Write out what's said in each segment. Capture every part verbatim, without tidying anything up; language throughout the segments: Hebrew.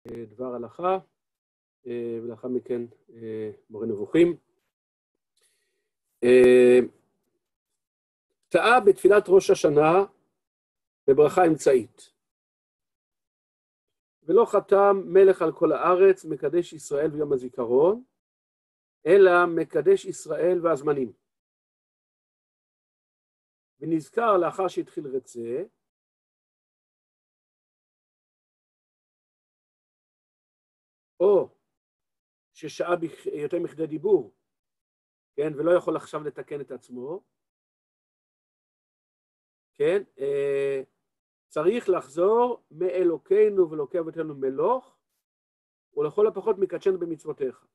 דבר הלכה, ולאחר מכן מורה נבוכים. טעה בתפילת ראש השנה בברכה אמצעית. ולא חתם מלך על כל הארץ, מקדש ישראל ויום הזיכרון, אלא מקדש ישראל והזמנים. ונזכר לאחר שהתחיל רצה, או ששעה יותר מכדי דיבור, כן, ולא יכול עכשיו לתקן את עצמו, כן, אה, צריך לחזור מאלוקינו ואלוקי אבותינו מלוך, ולכל הפחות מקדשנו במצוותיך.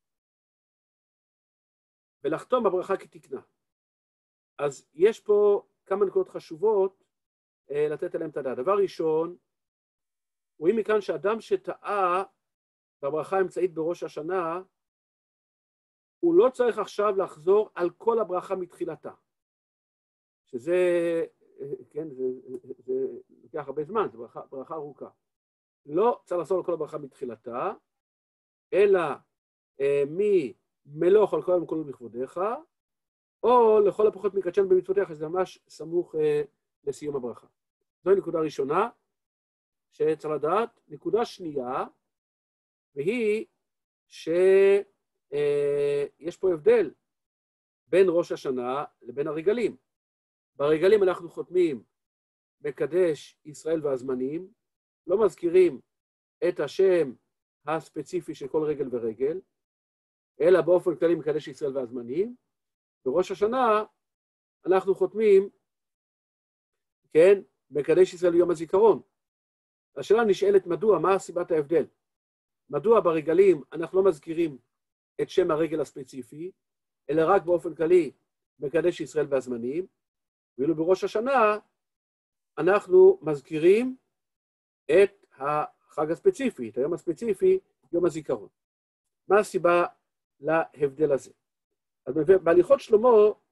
ולחתום בברכה כתקנה. אז יש פה כמה נקודות חשובות אה, לתת עליהם את הדעת. דבר ראשון, רואים מכאן שאדם שטעה בברכה האמצעית בראש השנה, הוא לא צריך עכשיו לחזור על כל הברכה מתחילתה. שזה, כן, זה, זה, זה לוקח הרבה זמן, זו ברכה, ברכה ארוכה. לא צריך לחזור על כל הברכה מתחילתה, אלא אה, ממלוך על כל היום כולו בכבודיך, או לכל הפחות מקדשנו במצוותיך, שזה ממש סמוך אה, לסיום הברכה. זוהי נקודה ראשונה שצריך לדעת. נקודה שנייה, והיא שיש אה, פה הבדל בין ראש השנה לבין הרגלים. ברגלים אנחנו חותמים מקדש ישראל והזמנים, לא מזכירים את השם הספציפי של כל רגל ורגל, אלא באופן כללי מקדש ישראל והזמנים. בראש השנה אנחנו חותמים, כן, מקדש ישראל ויום הזיכרון. השאלה נשאלת מדוע, מה סיבת ההבדל? מדוע ברגלים אנחנו לא מזכירים את שם הרגל הספציפי, אלא רק באופן כללי מקדש ישראל והזמנים, ואילו בראש השנה אנחנו מזכירים את החג הספציפי, את היום הספציפי, יום הזיכרון. מה הסיבה להבדל הזה? אז בהליכות שלמה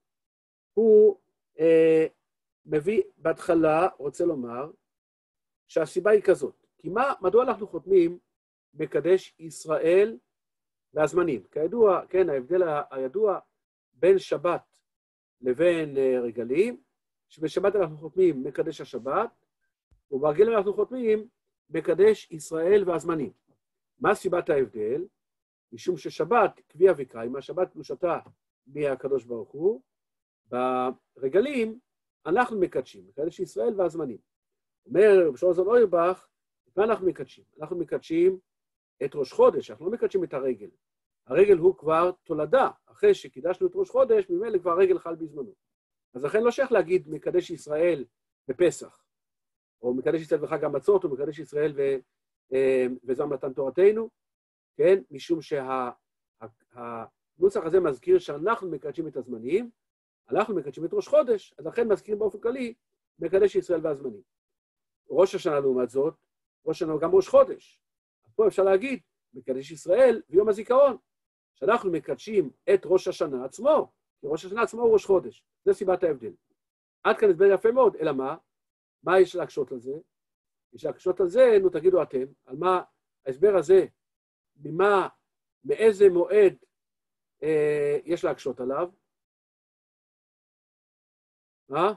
הוא אה, מביא בהתחלה, רוצה לומר, שהסיבה היא כזאת. כי מה, מדוע אנחנו חותמים מקדש ישראל והזמנים? כידוע, כן, ההבדל הידוע בין שבת לבין רגלים, שבשבת אנחנו חותמים מקדש השבת, וברגלים אנחנו חותמים מקדש ישראל והזמנים. מה סיבת ההבדל? משום ששבת קביעה וקיימה, שבת קדושתה מהקדוש ברוך הוא, ברגלים אנחנו מקדשים, מקדש ישראל והזמנים. אומר בשור זון אוירבך, מה אנחנו מקדשים? אנחנו מקדשים את ראש חודש, אנחנו לא מקדשים את הרגל. הרגל הוא כבר תולדה, אחרי שקידשנו את ראש חודש, ממילא כבר הרגל חל בזמנו. אז לכן לא שייך להגיד מקדש ישראל בפסח, או מקדש ישראל בחג המצות, או מקדש ישראל ו... וזו מתן תורתנו, כן? משום שהנוסח הזה מזכיר שאנחנו מקדשים את הזמנים, אנחנו מקדשים את ראש חודש, אז לכן מזכירים באופן כללי מקדש ישראל והזמנים. ראש השנה לעומת זאת, ראש השנה הוא גם ראש חודש. אז פה אפשר להגיד, מקדש ישראל ויום הזיכרון, שאנחנו מקדשים את ראש השנה עצמו, כי ראש השנה עצמו הוא ראש חודש. זה סיבת ההבדל. עד כאן הסבר יפה מאוד, אלא מה? מה יש להקשות על זה? יש להקשות על זה, נו תגידו אתם, על מה ההסבר הזה, ממה, מאיזה מועד אה, יש להקשות עליו? מה?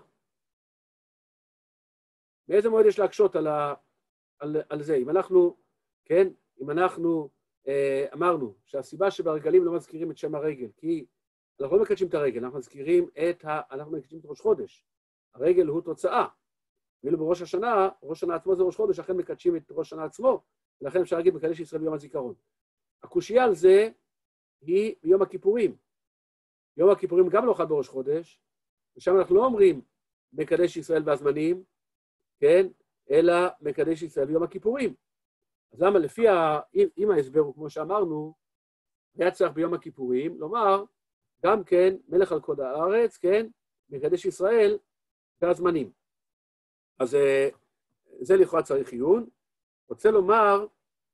מאיזה מועד יש להקשות על, ה, על, על זה? אם אנחנו, כן, אם אנחנו אה, אמרנו שהסיבה שברגלים לא מזכירים את שם הרגל, כי אנחנו לא מקדשים את הרגל, אנחנו מזכירים את ה... אנחנו מקדשים את ראש חודש. הרגל הוא תוצאה. ואילו בראש השנה, ראש השנה עצמו זה ראש חודש, לכן מקדשים את ראש השנה עצמו, ולכן אפשר להגיד מקדש ישראל ביום הזיכרון. הקושייה על זה היא ביום הכיפורים. יום הכיפורים גם לא חל בראש חודש, ושם אנחנו לא אומרים מקדש ישראל והזמנים, כן, אלא מקדש ישראל ביום הכיפורים. אז למה לפי ה... אם ההסבר הוא כמו שאמרנו, היה צריך ביום הכיפורים, לומר, גם כן, מלך על כל הארץ, כן, מקדש ישראל והזמנים. אז זה לכאורה צריך עיון. רוצה לומר,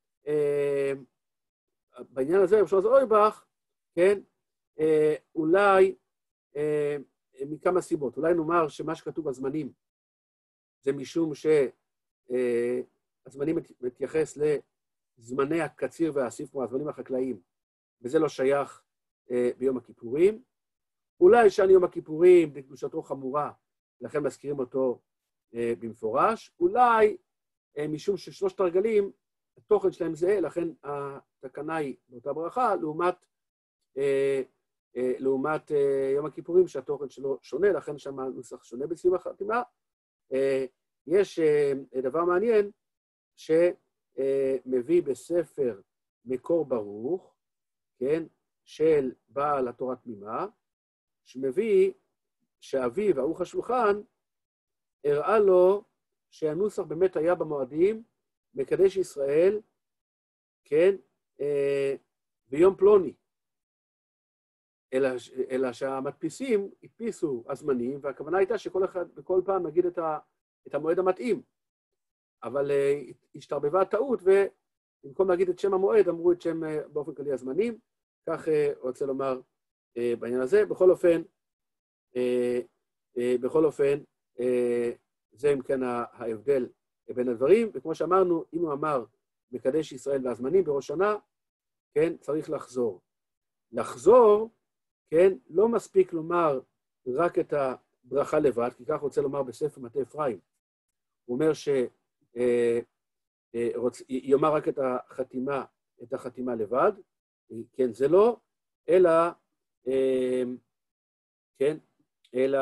בעניין הזה, בשור זון אוירבך, כן, אולי מכמה סיבות. אולי נאמר שמה שכתוב בזמנים, זה משום שהזמנים מתייחס זמני הקציר והאסיף כמו הזמנים החקלאיים, וזה לא שייך אה, ביום הכיפורים. אולי שען יום הכיפורים בקדושתו חמורה, לכן מזכירים אותו אה, במפורש. אולי אה, משום ששלושת הרגלים, התוכן שלהם זהה, לכן התקנה היא באותה ברכה, לעומת, אה, אה, לעומת אה, יום הכיפורים שהתוכן שלו שונה, לכן שם הנוסח שונה בסיום החתימה. אה, יש אה, דבר מעניין שמביא בספר מקור ברוך, כן, של בעל התורה תמימה, שמביא שאביו, ערוך השולחן, הראה לו שהנוסח באמת היה במועדים, מקדש ישראל, כן, אה, ביום פלוני. אלא, אלא שהמדפיסים הדפיסו הזמנים, והכוונה הייתה שכל אחד, בכל פעם נגיד את, ה, את המועד המתאים. אבל אה, השתרבבה הטעות, ובמקום להגיד את שם המועד, אמרו את שם אה, באופן כללי הזמנים. כך אה, רוצה לומר אה, בעניין הזה. בכל אופן, אה, אה, בכל אופן, אה, זה אם כן ההבדל בין הדברים, וכמו שאמרנו, אם הוא אמר מקדש ישראל והזמנים בראש שנה, כן, צריך לחזור. לחזור, כן, לא מספיק לומר רק את הברכה לבד, כי כך רוצה לומר בספר מטה אפרים. הוא אומר ש... אה, אה, רוצ... יאמר רק את החתימה, את החתימה לבד, כן, זה לא, אלא, אה, כן, אלא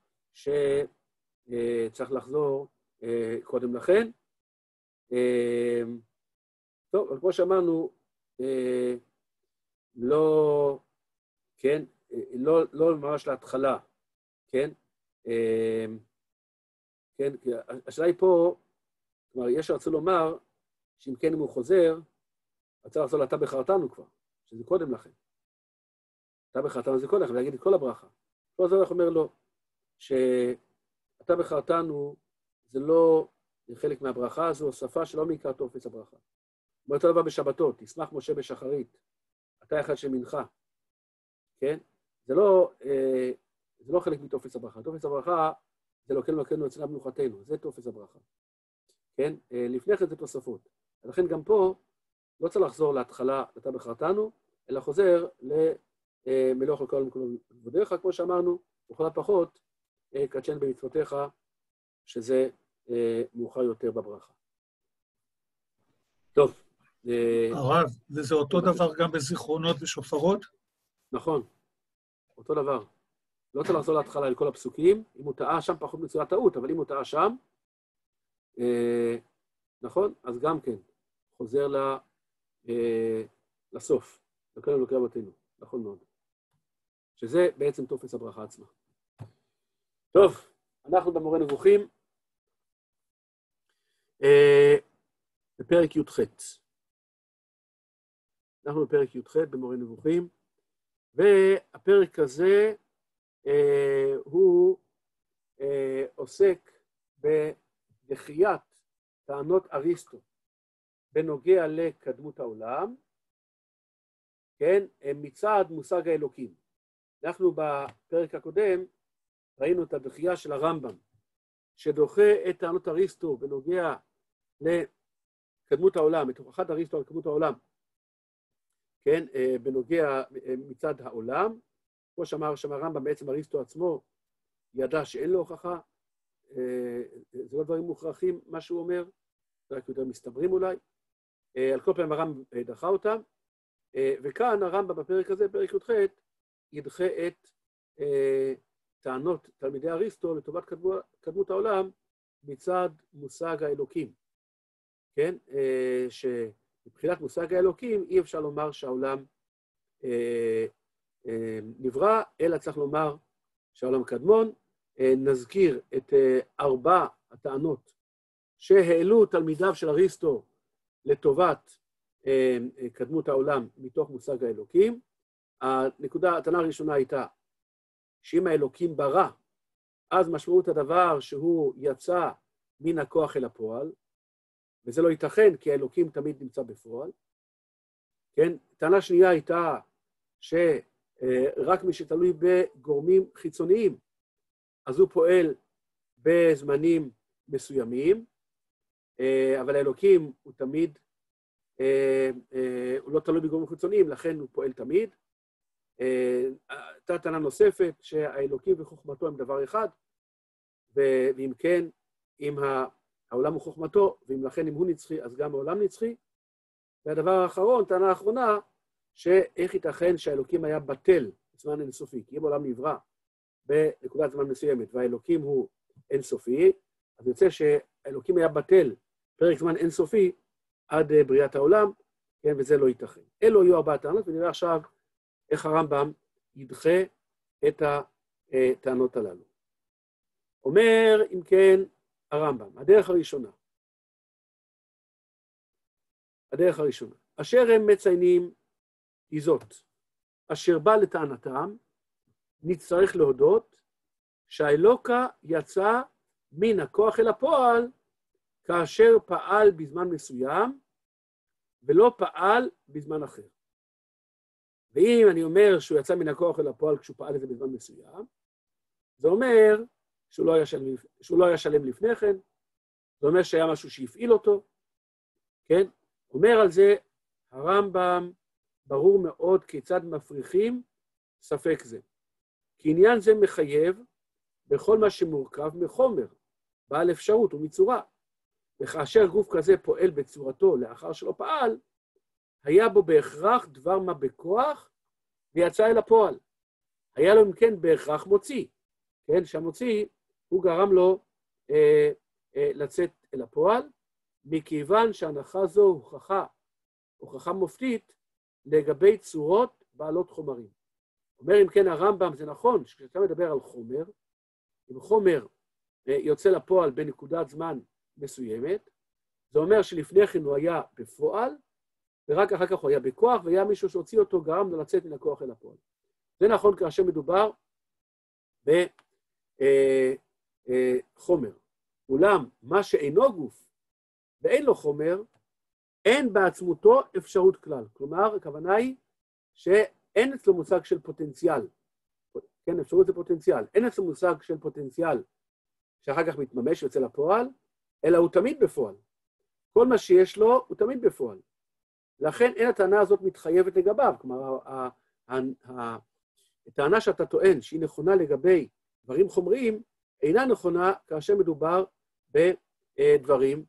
שצריך לחזור אה, קודם לכן. אה, טוב, אבל כמו שאמרנו, אה, לא, כן, לא, לא ממש להתחלה, כן, אה, כן, השאלה היא פה, כלומר, יש רצו לומר, שאם כן אם הוא חוזר, רצה לחזור לאתה בחרתנו כבר, שזה קודם לכן. אתה בחרתנו זה קודם לכן, ולהגיד את כל הברכה. לא זה הולך אומר לו, שאתה בחרתנו זה לא חלק מהברכה, זו הוספה שלא מעיקר טופס הברכה. כמו אותו דבר בשבתות, תשמח משה בשחרית, אתה אחד של מנחה, כן? זה לא, אה, זה לא חלק מטופס הברכה. טופס הברכה זה לא כן לוקנו אצלנו מנוחתנו, זה טופס הברכה. כן? אה, לפני כן זה תוספות. ולכן גם פה לא צריך לחזור להתחלה, אתה בחרתנו, אלא חוזר למלוך על כל המקומות כבודיך, כמו שאמרנו, וכל הפחות, אה, קדשן במצוותיך, שזה אה, מאוחר יותר בברכה. טוב. הרב, וזה אותו דבר גם בזיכרונות ושופרות? נכון, אותו דבר. לא צריך לחזור להתחלה לכל הפסוקים, אם הוא טעה שם פחות מצויה טעות, אבל אם הוא טעה שם, אה, נכון? אז גם כן, חוזר ל, אה, לסוף, לכל אלוקי אבותינו, נכון מאוד. שזה בעצם טופס הברכה עצמה. טוב, אנחנו במורה נבוכים, אה, בפרק י"ח. אנחנו בפרק י"ח במורה נבוכים, והפרק הזה אה, הוא אה, עוסק בדחיית טענות אריסטו בנוגע לקדמות העולם, כן, מצד מושג האלוקים. אנחנו בפרק הקודם ראינו את הדחייה של הרמב"ם, שדוחה את טענות אריסטו בנוגע לקדמות העולם, את הוכחת אריסטו על קדמות העולם, כן, בנוגע מצד העולם. כמו שאמר שם הרמב"ם, בעצם אריסטו עצמו ידע שאין לו הוכחה, זה לא דברים מוכרחים מה שהוא אומר, רק יותר מסתברים אולי, על כל פעם הרמב"ם דחה אותם, וכאן הרמב"ם בפרק הזה, פרק י"ח, ידחה את טענות תלמידי אריסטו לטובת קדמות העולם מצד מושג האלוקים, כן, שמבחינת מושג האלוקים אי אפשר לומר שהעולם נברא, אלא צריך לומר שהעולם קדמון. נזכיר את ארבע הטענות שהעלו תלמידיו של אריסטו לטובת קדמות העולם מתוך מושג האלוקים. הנקודה, הטענה הראשונה הייתה שאם האלוקים ברא, אז משמעות הדבר שהוא יצא מן הכוח אל הפועל, וזה לא ייתכן כי האלוקים תמיד נמצא בפועל. כן? טענה שנייה הייתה שרק מי שתלוי בגורמים חיצוניים, אז הוא פועל בזמנים מסוימים, אבל האלוקים הוא תמיד אה, אה, הוא לא תלוי בגורמים חיצוניים, לכן הוא פועל תמיד. הייתה טענה נוספת שהאלוקים וחוכמתו הם דבר אחד, ואם כן, אם העולם הוא חוכמתו, ואם לכן אם הוא נצחי, אז גם העולם נצחי. והדבר האחרון, טענה האחרונה, שאיך ייתכן שהאלוקים היה בטל בזמן אינסופי, כי אם העולם נברא בנקודת זמן מסוימת, והאלוקים הוא אינסופי, אז יוצא שהאלוקים היה בטל פרק זמן אינסופי עד בריאת העולם, כן, וזה לא ייתכן. אלו היו ארבע טענות, ונראה עכשיו איך הרמב"ם ידחה את הטענות הללו. אומר, אם כן, הרמב"ם, הדרך הראשונה, הדרך הראשונה, אשר הם מציינים היא זאת, אשר בא לטענתם, נצטרך להודות שהאלוקה יצא מן הכוח אל הפועל, כאשר פעל בזמן מסוים, ולא פעל בזמן אחר. ואם אני אומר שהוא יצא מן הכוח אל הפועל כשהוא פעל את זה בזמן מסוים, זה אומר שהוא לא היה שלם, שהוא לא היה שלם לפני כן, זה אומר שהיה משהו שהפעיל אותו, כן? אומר על זה הרמב"ם, ברור מאוד כיצד מפריכים ספק זה. כי עניין זה מחייב בכל מה שמורכב מחומר, בעל אפשרות ומצורה. וכאשר גוף כזה פועל בצורתו לאחר שלא פעל, היה בו בהכרח דבר מה בכוח ויצא אל הפועל. היה לו אם כן בהכרח מוציא, כן? שהמוציא הוא גרם לו אה, אה, לצאת אל הפועל, מכיוון שההנחה זו הוכחה, הוכחה מופתית לגבי צורות בעלות חומרים. אומר אם כן הרמב"ם, זה נכון, כשאתה מדבר על חומר, אם חומר אה, יוצא לפועל בנקודת זמן מסוימת, זה אומר שלפני כן הוא היה בפועל, ורק אחר כך הוא היה בכוח, והיה מישהו שהוציא אותו גרם לו לצאת מן הכוח אל הפועל. זה נכון כאשר מדובר בחומר. אולם מה שאינו גוף ואין לו חומר, אין בעצמותו אפשרות כלל. כלומר, הכוונה היא שאין אצלו מושג של פוטנציאל. כן, אפשרות זה פוטנציאל. אין אצלו מושג של פוטנציאל שאחר כך מתממש ויוצא לפועל, אלא הוא תמיד בפועל. כל מה שיש לו הוא תמיד בפועל. לכן אין הטענה הזאת מתחייבת לגביו. כלומר, הטענה שאתה טוען שהיא נכונה לגבי דברים חומריים, אינה נכונה כאשר מדובר בדברים,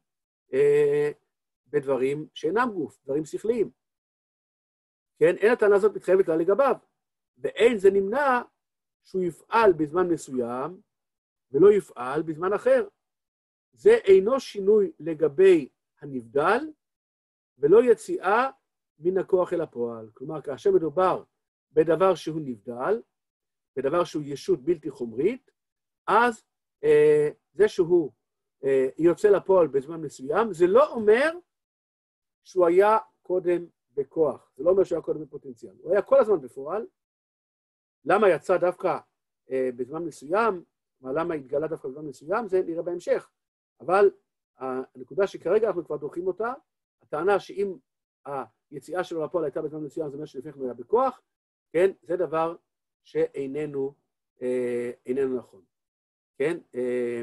בדברים שאינם גוף, דברים שכליים. כן, אין הטענה הזאת מתחייבת לה לגביו. ואין זה נמנע שהוא יפעל בזמן מסוים, ולא יפעל בזמן אחר. זה אינו שינוי לגבי הנבדל, ולא יציאה מן הכוח אל הפועל. כלומר, כאשר מדובר בדבר שהוא נבדל, בדבר שהוא ישות בלתי חומרית, אז אה, זה שהוא אה, יוצא לפועל בזמן מסוים, זה לא אומר שהוא היה קודם בכוח. זה לא אומר שהוא היה קודם בפוטנציאל. הוא היה כל הזמן בפועל. למה יצא דווקא אה, בזמן מסוים, למה התגלה דווקא בזמן מסוים, זה נראה בהמשך. אבל הנקודה שכרגע אנחנו כבר דוחים אותה, הטענה שאם היציאה שלו לפועל הייתה בזמן מסוים, זה אומר שלפני כן הוא היה בכוח, כן, זה דבר שאיננו אה, איננו נכון. כן, אה,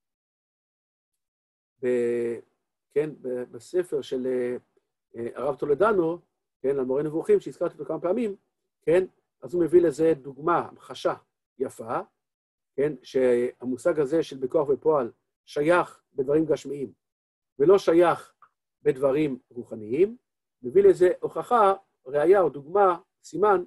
ב, כן, ב, בספר של אה, הרב טולדנו, כן, המורה נבוכים, שהזכרתי אותו כמה פעמים, כן, אז הוא מביא לזה דוגמה, המחשה יפה, כן, שהמושג הזה של בכוח ופועל שייך בדברים גשמיים, ולא שייך בדברים רוחניים, מביא לזה הוכחה, ראיה או דוגמה, סימן,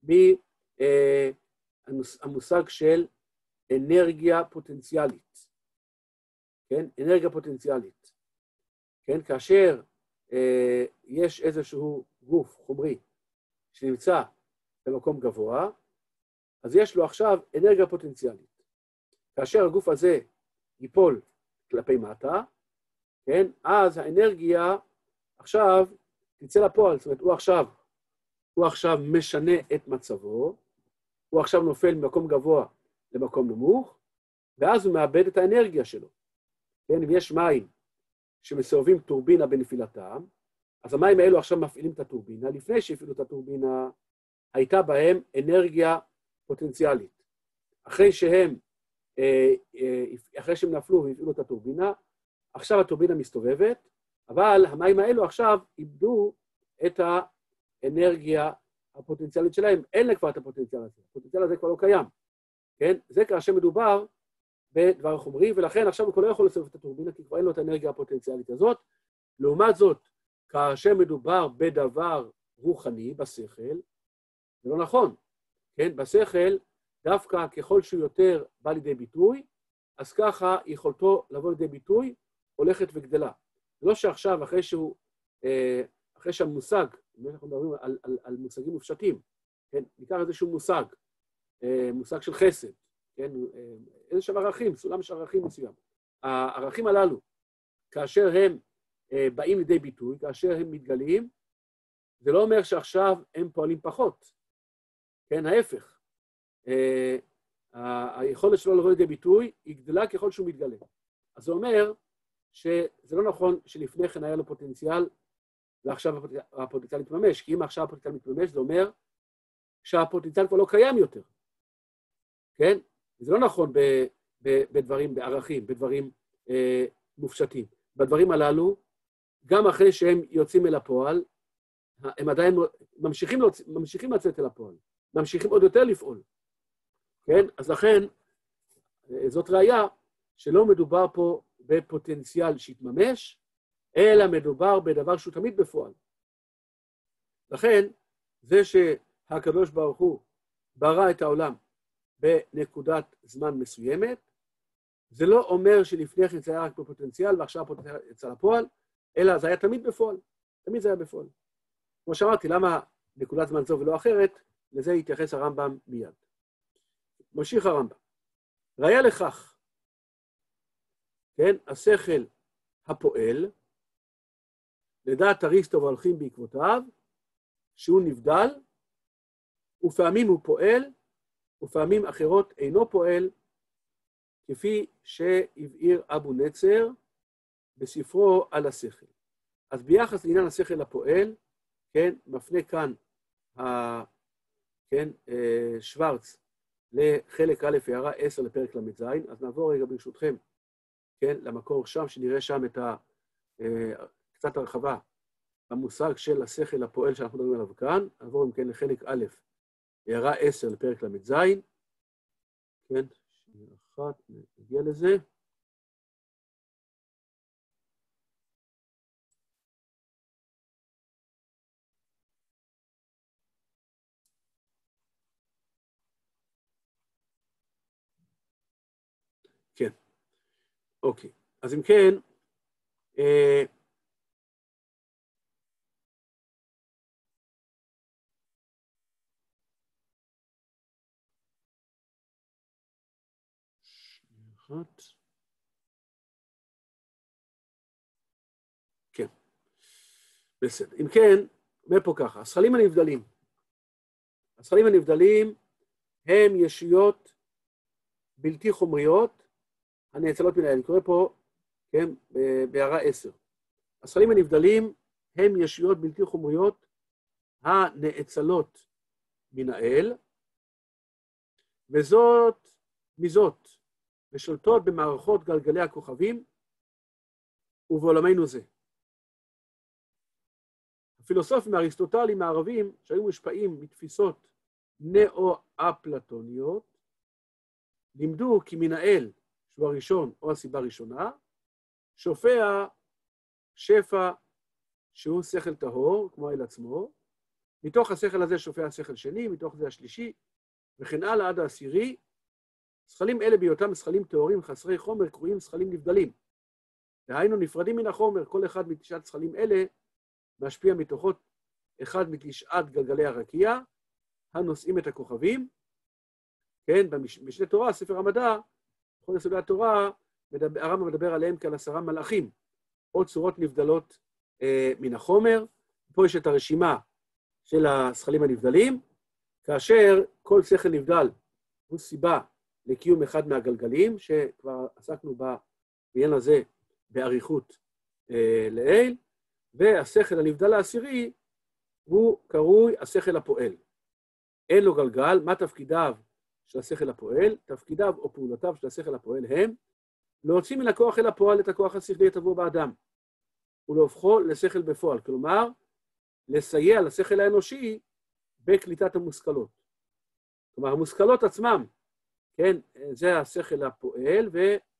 מהמושג של אנרגיה פוטנציאלית. כן? אנרגיה פוטנציאלית. כן? כאשר אה, יש איזשהו גוף חומרי שנמצא במקום גבוה, אז יש לו עכשיו אנרגיה פוטנציאלית. כאשר הגוף הזה ייפול כלפי מטה, כן? אז האנרגיה עכשיו תצא לפועל, זאת אומרת, הוא עכשיו, הוא עכשיו משנה את מצבו, הוא עכשיו נופל ממקום גבוה למקום נמוך, ואז הוא מאבד את האנרגיה שלו. כן? אם יש מים שמסובבים טורבינה בנפילתם, אז המים האלו עכשיו מפעילים את הטורבינה, לפני שהפעילו את הטורבינה, הייתה בהם אנרגיה פוטנציאלית. אחרי שהם, אחרי שהם נפלו והפעילו את הטורבינה, עכשיו הטורבינה מסתובבת, אבל המים האלו עכשיו איבדו את האנרגיה הפוטנציאלית שלהם, אין לה כבר את הפוטנציאל הזה, הפוטנציאל הזה כבר לא קיים, כן? זה כאשר מדובר בדבר חומרי, ולכן עכשיו הוא כבר לא יכול לסובב את הטורבינה, כי כבר אין לו את האנרגיה הפוטנציאלית הזאת. לעומת זאת, כאשר מדובר בדבר רוחני, בשכל, זה לא נכון, כן? בשכל, דווקא ככל שהוא יותר בא לידי ביטוי, אז ככה יכולתו לבוא לידי ביטוי הולכת וגדלה. לא שעכשיו, אחרי שהוא, אחרי שהמושג, אם אנחנו מדברים על, על, על מושגים מופשטים, כן? ניקח איזשהו מושג, מושג של חסד, כן? איזשהו ערכים, סולם של ערכים מסוים. הערכים הללו, כאשר הם באים לידי ביטוי, כאשר הם מתגלים, זה לא אומר שעכשיו הם פועלים פחות, כן? ההפך. היכולת שלו לבוא לידי ביטוי היא גדלה ככל שהוא מתגלה. אז זה אומר שזה לא נכון שלפני כן היה לו פוטנציאל, ועכשיו הפוטנציאל מתממש, כי אם עכשיו הפוטנציאל מתממש, זה אומר שהפוטנציאל כבר לא קיים יותר. כן? זה לא נכון בדברים, בערכים, בדברים מופשטים. בדברים הללו, גם אחרי שהם יוצאים אל הפועל, הם עדיין ממשיכים, ממשיכים לצאת אל הפועל, ממשיכים עוד יותר לפעול. כן? אז לכן, זאת ראיה שלא מדובר פה בפוטנציאל שהתממש, אלא מדובר בדבר שהוא תמיד בפועל. לכן, זה שהקדוש ברוך הוא ברא את העולם בנקודת זמן מסוימת, זה לא אומר שלפני כן זה היה רק בפוטנציאל, ועכשיו הפוטנציאל יצא לפועל, אלא זה היה תמיד בפועל. תמיד זה היה בפועל. כמו שאמרתי, למה נקודת זמן זו ולא אחרת, לזה יתייחס הרמב"ם מיד. ממשיך הרמב"ם. ראיה לכך, כן, השכל הפועל, לדעת אריסטו והולכים בעקבותיו, שהוא נבדל, ופעמים הוא פועל, ופעמים אחרות אינו פועל, כפי שהבהיר אבו נצר בספרו על השכל. אז ביחס לעניין השכל הפועל, כן, מפנה כאן, ה, כן, שוורץ, לחלק א' הערה עשר לפרק למ"ז, אז נעבור רגע ברשותכם, כן, למקור שם, שנראה שם את ה, קצת הרחבה, המושג של השכל הפועל שאנחנו מדברים עליו כאן, נעבור אם כן לחלק א', הערה עשר לפרק למ"ז, כן, שנייה אחת, נגיע לזה. כן, אוקיי. אז אם כן, אה, אחת. כן, בסדר. אם כן, אומר פה ככה, השכלים הנבדלים. השכלים הנבדלים הם ישויות בלתי חומריות הנאצלות מן האל. אני קורא פה, כן, בהערה עשר. השכלים הנבדלים הם ישויות בלתי חומריות הנאצלות מן האל, וזאת מזאת, ושולטות במערכות גלגלי הכוכבים ובעולמנו זה. הפילוסופים האריסטוטליים הערבים שהיו מושפעים מתפיסות נאו-אפלטוניות, לימדו כי מן האל, שהוא הראשון או הסיבה הראשונה, שופע שפע שהוא שכל טהור, כמו האל עצמו, מתוך השכל הזה שופע שכל שני, מתוך זה השלישי, וכן הלאה עד העשירי. שכלים אלה בהיותם שכלים טהורים חסרי חומר קרויים שכלים נבדלים. דהיינו נפרדים מן החומר, כל אחד מתשעת שכלים אלה משפיע מתוכות אחד מתשעת גלגלי הרקיע, הנושאים את הכוכבים. כן, במשנה תורה, ספר המדע, בכל יסודי התורה, הרמב"ם מדבר עליהם כעל עשרה מלאכים, או צורות נבדלות אה, מן החומר. פה יש את הרשימה של השכלים הנבדלים, כאשר כל שכל נבדל הוא סיבה לקיום אחד מהגלגלים, שכבר עסקנו בעניין הזה באריכות אה, לעיל, והשכל הנבדל העשירי הוא קרוי השכל הפועל. אין לו גלגל. מה תפקידיו של השכל הפועל? תפקידיו או פעולותיו של השכל הפועל הם להוציא מן הכוח אל הפועל את הכוח השכלי הטבוע באדם, ולהופכו לשכל בפועל, כלומר, לסייע לשכל האנושי בקליטת המושכלות. כלומר, המושכלות עצמם, כן, זה השכל הפועל,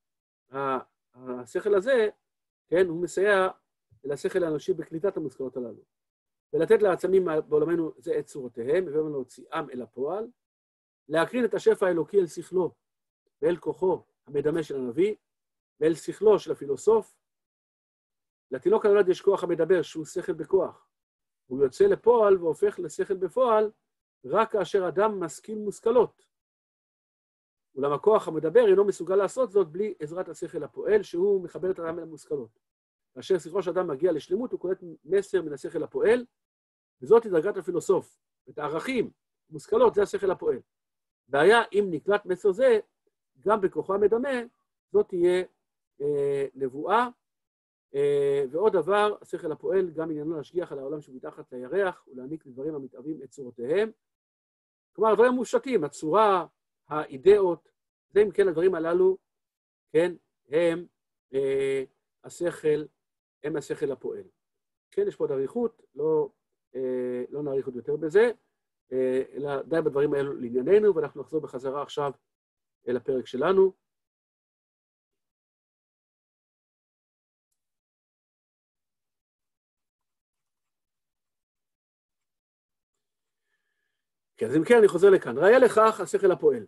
והשכל הזה, כן, הוא מסייע לשכל האנושי בקליטת המושכלות הללו. ולתת לעצמים בעולמנו זה את צורותיהם, ובאמת להוציאם אל הפועל, להקרין את השפע האלוקי אל שכלו, ואל כוחו המדמה של הנביא, ואל שכלו של הפילוסוף. לתינוק הנולד יש כוח המדבר, שהוא שכל בכוח. הוא יוצא לפועל והופך לשכל בפועל, רק כאשר אדם משכיל מושכלות. אולם הכוח המדבר אינו מסוגל לעשות זאת בלי עזרת השכל הפועל, שהוא מחבר את האדם אל המושכלות. כאשר שכלו של אדם מגיע לשלמות, הוא קולט מסר מן השכל הפועל, וזאת היא דרגת הפילוסוף. את הערכים, מושכלות, זה השכל הפועל. בעיה, אם נקלט מסר זה, גם בכוחו המדמה, זאת תהיה אה, נבואה. אה, ועוד דבר, השכל הפועל, גם עניינו להשגיח על העולם שמתחת לירח, ולהעניק לדברים המתאבים את צורותיהם. כלומר, הדברים מופשטים, הצורה, האידאות, זה אם כן הדברים הללו, כן, הם אה, השכל, הם השכל הפועל. כן, יש פה עוד אריכות, לא, אה, לא נאריך עוד יותר בזה, אה, אלא די בדברים האלו לענייננו, ואנחנו נחזור בחזרה עכשיו אל הפרק שלנו. כן, אז אם כן, אני חוזר לכאן. ראיה לכך, השכל הפועל.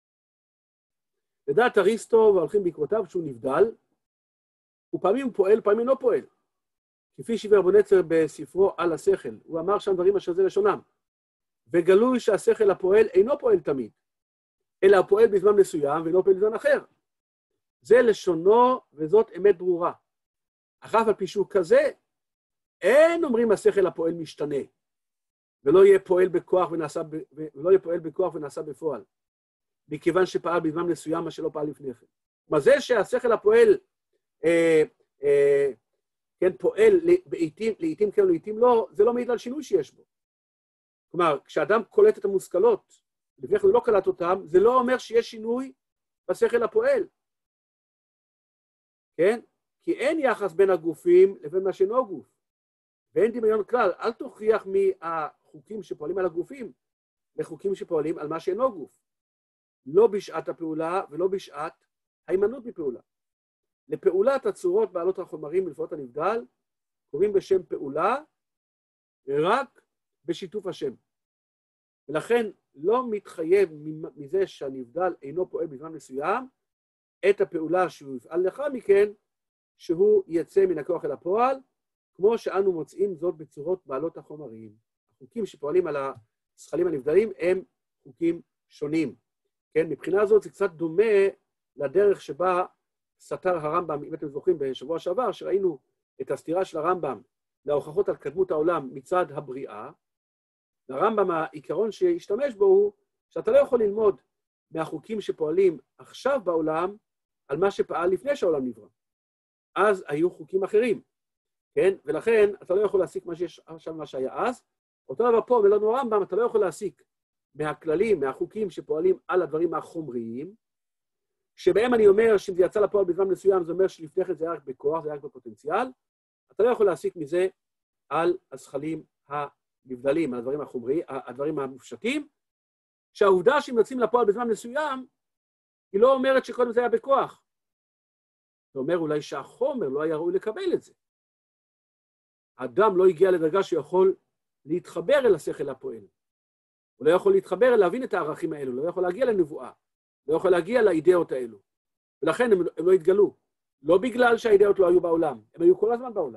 לדעת אריסטו והולכים בעקבותיו שהוא נבדל, ופעמים הוא פועל, פעמים לא פועל. כפי שהביא אבוחצירא בספרו על השכל, הוא אמר שם דברים אשר זה לשונם. וגלוי שהשכל הפועל אינו פועל תמיד, אלא הוא פועל בזמן מסוים ואינו פועל בזמן אחר. זה לשונו וזאת אמת ברורה. אך אף על פי שהוא כזה, אין אומרים השכל הפועל משתנה, ולא יהיה פועל בכוח ונעשה, ב... ולא יהיה פועל בכוח ונעשה בפועל, מכיוון שפעל בזמן מסוים מה שלא פעל לפני כן. מה זה שהשכל הפועל אה, אה, כן, פועל לעתים, לעתים כן ולעתים לא, זה לא מעיד על שינוי שיש בו. כלומר, כשאדם קולט את המושכלות, לפני כן הוא לא קלט אותם, זה לא אומר שיש שינוי בשכל הפועל. כן? כי אין יחס בין הגופים לבין מה שאינו גוף. ואין דמיון כלל, אל תוכיח מהחוקים שפועלים על הגופים, לחוקים שפועלים על מה שאינו גוף. לא בשעת הפעולה ולא בשעת ההימנעות מפעולה. לפעולת הצורות בעלות החומרים ולפעולות הנבדל, קוראים בשם פעולה, רק בשיתוף השם. ולכן לא מתחייב מזה שהנבדל אינו פועל בזמן מסוים, את הפעולה שהוא יפעל לך מכן, שהוא יצא מן הכוח אל הפועל, כמו שאנו מוצאים זאת בצורות בעלות החומרים. החוקים שפועלים על השכלים הנבדלים הם חוקים שונים. כן, מבחינה זאת זה קצת דומה לדרך שבה סתר הרמב"ם, אם אתם זוכרים בשבוע שעבר, שראינו את הסתירה של הרמב"ם להוכחות על קדמות העולם מצד הבריאה. הרמב"ם, העיקרון שהשתמש בו הוא שאתה לא יכול ללמוד מהחוקים שפועלים עכשיו בעולם על מה שפעל לפני שהעולם נברא. אז היו חוקים אחרים, כן? ולכן אתה לא יכול להסיק מה שיש עכשיו מה שהיה אז. אותו דבר פה, אומר לנו הרמב"ם, אתה לא יכול להסיק מהכללים, מהחוקים שפועלים על הדברים החומריים, שבהם אני אומר שאם זה יצא לפועל בזמן מסוים, זה אומר שלפני כן זה היה רק בכוח, זה היה רק בפוטנציאל, אתה לא יכול להסיק מזה על השכלים הנבדלים, על הדברים החומריים, הדברים המופשטים, שהעובדה שהם יוצאים לפועל בזמן מסוים, היא לא אומרת שקודם זה היה בכוח. זה אומר אולי שהחומר לא היה ראוי לקבל את זה. האדם לא הגיע לדרגה שיכול להתחבר אל השכל הפועל. הוא לא יכול להתחבר, להבין את הערכים האלו, לא יכול להגיע לנבואה, לא יכול להגיע לאידאות האלו. ולכן הם, הם לא התגלו. לא בגלל שהאידאות לא היו בעולם, הם היו כל הזמן בעולם.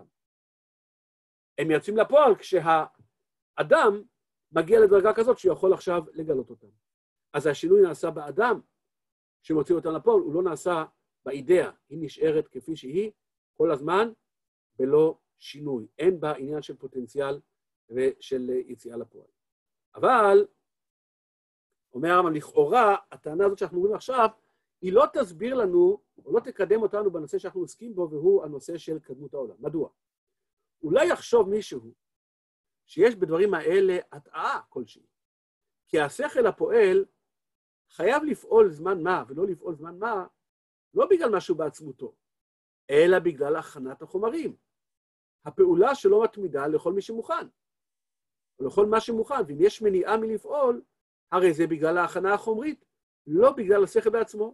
הם יוצאים לפועל כשהאדם מגיע לדרגה כזאת שיכול עכשיו לגלות אותם. אז השינוי נעשה באדם שמוציא אותם לפועל, הוא לא נעשה באידאה, היא נשארת כפי שהיא כל הזמן בלא שינוי. אין בה עניין של פוטנציאל ושל יציאה לפועל. אבל, אומר הרמב"ם, לכאורה, הטענה הזאת שאנחנו אומרים עכשיו, היא לא תסביר לנו, או לא תקדם אותנו בנושא שאנחנו עוסקים בו, והוא הנושא של קדמות העולם. מדוע? אולי יחשוב מישהו שיש בדברים האלה הטעה כלשהי. כי השכל הפועל חייב לפעול זמן מה, ולא לפעול זמן מה, לא בגלל משהו בעצמותו, אלא בגלל הכנת החומרים. הפעולה שלו מתמידה לכל מי שמוכן, ולכל מה שמוכן, ואם יש מניעה מלפעול, הרי זה בגלל ההכנה החומרית, לא בגלל השכל בעצמו.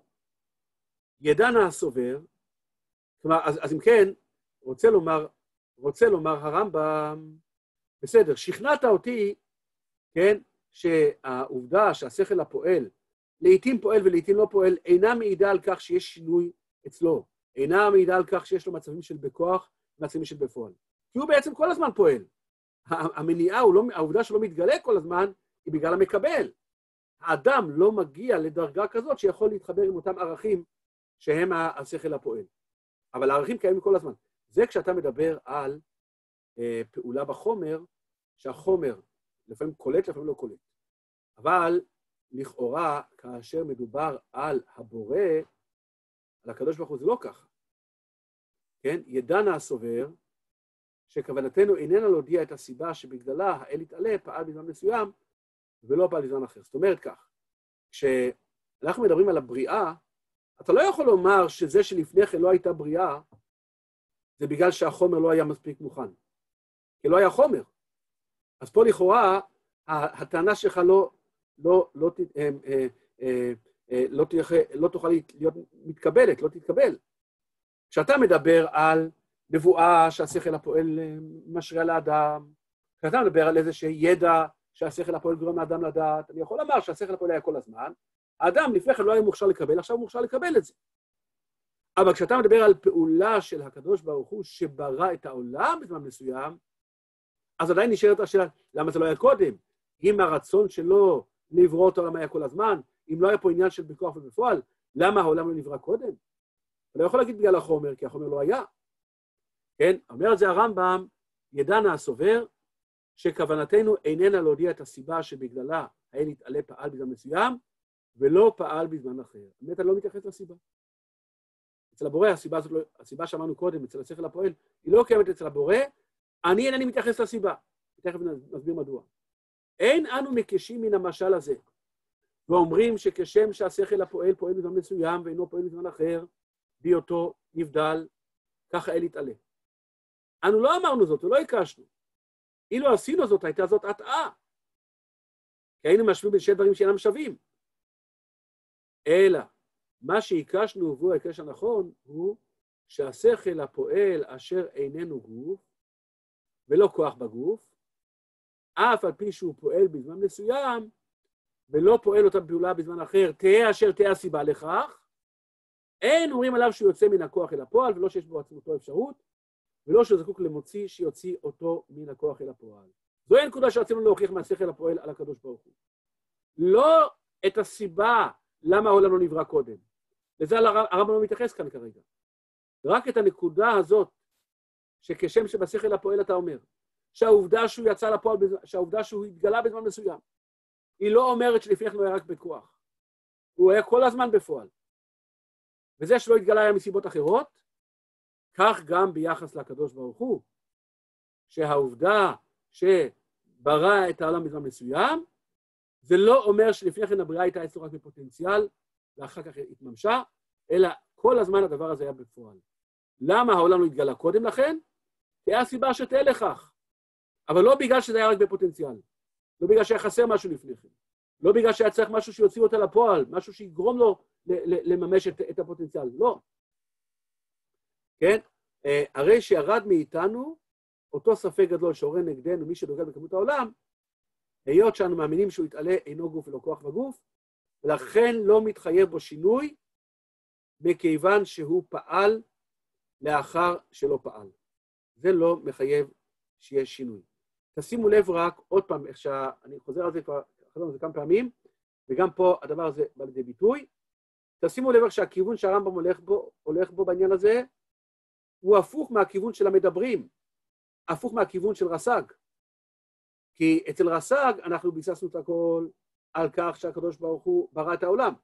ידע נא הסובר, כלומר, אז, אז אם כן, רוצה לומר, רוצה לומר הרמב"ם, בסדר, שכנעת אותי, כן, שהעובדה שהשכל הפועל, לעתים פועל ולעתים לא פועל, אינה מעידה על כך שיש שינוי אצלו, אינה מעידה על כך שיש לו מצבים של בכוח, מצבים של בפועל. כי הוא בעצם כל הזמן פועל. המניעה, הוא לא, העובדה שלא מתגלה כל הזמן, היא בגלל המקבל. האדם לא מגיע לדרגה כזאת שיכול להתחבר עם אותם ערכים שהם השכל הפועל. אבל הערכים קיימים כל הזמן. זה כשאתה מדבר על אה, פעולה בחומר, שהחומר לפעמים קולט, לפעמים לא קולט. אבל לכאורה, כאשר מדובר על הבורא, על הקדוש ברוך הוא זה לא ככה. כן? ידע נא הסובר, שכוונתנו איננה להודיע את הסיבה שבגללה האל יתעלה פעל בזמן מסוים, ולא פעל בזמן אחר. זאת אומרת כך, כשאנחנו מדברים על הבריאה, אתה לא יכול לומר שזה שלפני כן לא הייתה בריאה, זה בגלל שהחומר לא היה מספיק מוכן. כי לא היה חומר. אז פה לכאורה, הטענה שלך לא, לא, לא, אה, אה, אה, אה, לא, תהיה, לא תוכל להיות מתקבלת, לא תתקבל. כשאתה מדבר על נבואה שהשכל הפועל משרה לאדם, כשאתה מדבר על איזה ידע שהשכל הפועל גורם לאדם לדעת, אני יכול לומר שהשכל הפועל היה כל הזמן, האדם לפני כן לא היה מוכשר לקבל, עכשיו הוא מוכשר לקבל את זה. אבל כשאתה מדבר על פעולה של הקדוש ברוך הוא שברא את העולם בזמן מסוים, אז עדיין נשארת השאלה, למה זה לא היה קודם? אם הרצון שלו לברוא את העולם היה כל הזמן, אם לא היה פה עניין של בכוח ובפועל, למה העולם לא נברא קודם? אתה לא יכול להגיד בגלל החומר, כי החומר לא היה. כן? אומר את זה הרמב"ם, ידע נא הסובר, שכוונתנו איננה להודיע את הסיבה שבגללה האל יתעלה פעל בזמן מסוים, ולא פעל בזמן אחר. באמת אני לא מתייחס לסיבה. אצל הבורא, הסיבה הזאת, הסיבה שאמרנו קודם, אצל השכל הפועל, היא לא קיימת אצל הבורא, אני אינני מתייחס לסיבה. תכף נסביר מדוע. אין אנו מקשים מן המשל הזה, ואומרים שכשם שהשכל הפועל פועל בזמן מסוים, ואינו פועל בזמן אחר, בהיותו נבדל, ככה האל יתעלה. אנו לא אמרנו זאת, ולא הקשנו. אילו עשינו זאת, הייתה זאת הטעה. כי היינו משווים בין שני דברים שאינם שווים. אלא, מה שהקשנו, והוא הקש הנכון, הוא שהשכל הפועל אשר איננו גוף, ולא כוח בגוף, אף על פי שהוא פועל בזמן מסוים, ולא פועל אותה פעולה בזמן אחר, תהיה אשר תהיה הסיבה לכך, אין אומרים עליו שהוא יוצא מן הכוח אל הפועל, ולא שיש בו עצמותו אפשרות, ולא שהוא זקוק למוציא שיוציא אותו מן הכוח אל הפועל. זו הנקודה שרצינו להוכיח מהשכל הפועל על הקדוש ברוך הוא. לא את הסיבה למה העולם לא נברא קודם. לזה הרמב"ם לא מתייחס כאן כרגע. רק את הנקודה הזאת, שכשם שבשכל הפועל אתה אומר, שהעובדה שהוא יצא לפועל, שהעובדה שהוא התגלה בזמן מסוים, היא לא אומרת שלפני כן הוא היה רק בכוח. הוא היה כל הזמן בפועל. וזה שלא התגלה היה מסיבות אחרות, כך גם ביחס לקדוש ברוך הוא, שהעובדה שברא את העולם בזמן מסוים, זה לא אומר שלפני כן הבריאה הייתה אצלו רק בפוטנציאל, ואחר כך התממשה, אלא כל הזמן הדבר הזה היה בפועל. למה העולם לא התגלה קודם לכן? תהיה הסיבה שתהיה לכך. אבל לא בגלל שזה היה רק בפוטנציאל. לא בגלל שהיה חסר משהו לפני כן. לא בגלל שהיה צריך משהו שיוציא אותה לפועל, משהו שיגרום לו לממש את, את הפוטנציאל. לא. כן? הרי שירד מאיתנו אותו ספק גדול שעורר נגדנו מי שדוגל בכמות העולם, היות שאנו מאמינים שהוא יתעלה אינו גוף ולא כוח בגוף, ולכן לא מתחייב בו שינוי, מכיוון שהוא פעל לאחר שלא פעל. זה לא מחייב שיש שינוי. תשימו לב רק עוד פעם, איך שאני חוזר על זה כבר, חזרנו על זה כמה פעמים, וגם פה הדבר הזה בא לידי ביטוי. תשימו לב איך שהכיוון שהרמב"ם הולך בו, הולך בו בעניין הזה, הוא הפוך מהכיוון של המדברים, הפוך מהכיוון של רס"ג. כי אצל רס"ג אנחנו ביססנו את הכל על כך שהקדוש ברוך הוא ברא את העולם.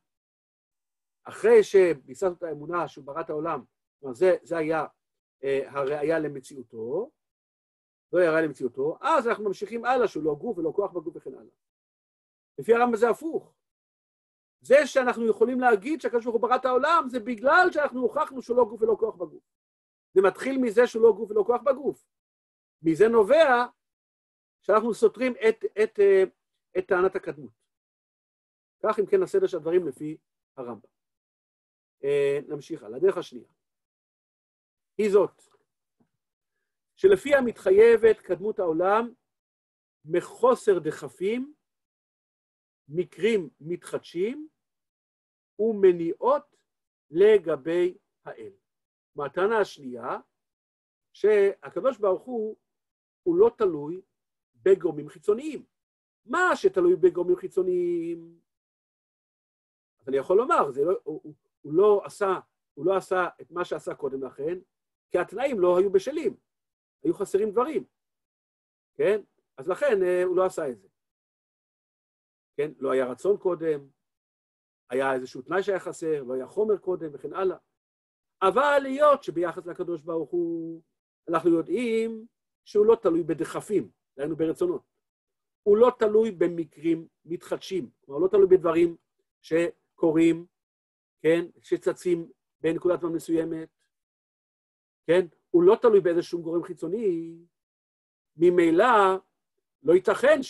אחרי שביססנו את האמונה שהוא ברא את העולם, זה, זה היה אה, הראיה למציאותו, זו הראיה למציאותו, אז אנחנו ממשיכים הלאה שהוא לא גוף ולא כוח בגוף וכן הלאה. לפי הרמב"ם זה הפוך. זה שאנחנו יכולים להגיד שהקדוש ברוך הוא ברא את העולם, זה בגלל שאנחנו הוכחנו שהוא לא גוף ולא כוח בגוף. זה מתחיל מזה שהוא לא גוף ולא כוח בגוף. מזה נובע שאנחנו סותרים את, את, את טענת הקדמות. כך אם כן הסדר של הדברים לפי הרמב"ם. נמשיך הלאה. הדרך השנייה היא זאת, שלפיה מתחייבת קדמות העולם מחוסר דחפים, מקרים מתחדשים ומניעות לגבי האל. מהטענה השנייה, שהקדוש ברוך הוא הוא לא תלוי בגורמים חיצוניים. מה שתלוי בגורמים חיצוניים? אז אני יכול לומר, זה לא, הוא, הוא, הוא, לא עשה, הוא לא עשה את מה שעשה קודם לכן, כי התנאים לא היו בשלים, היו חסרים דברים. כן? אז לכן הוא לא עשה את זה. כן? לא היה רצון קודם, היה איזשהו תנאי שהיה חסר, לא היה חומר קודם וכן הלאה. אבל להיות שביחס לקדוש ברוך הוא, אנחנו יודעים שהוא לא תלוי בדחפים, דהיינו ברצונות. הוא לא תלוי במקרים מתחדשים, כלומר לא תלוי בדברים שקורים, כן? שצצים בנקודת זמן מסוימת, כן? הוא לא תלוי באיזשהו גורם חיצוני, ממילא לא ייתכן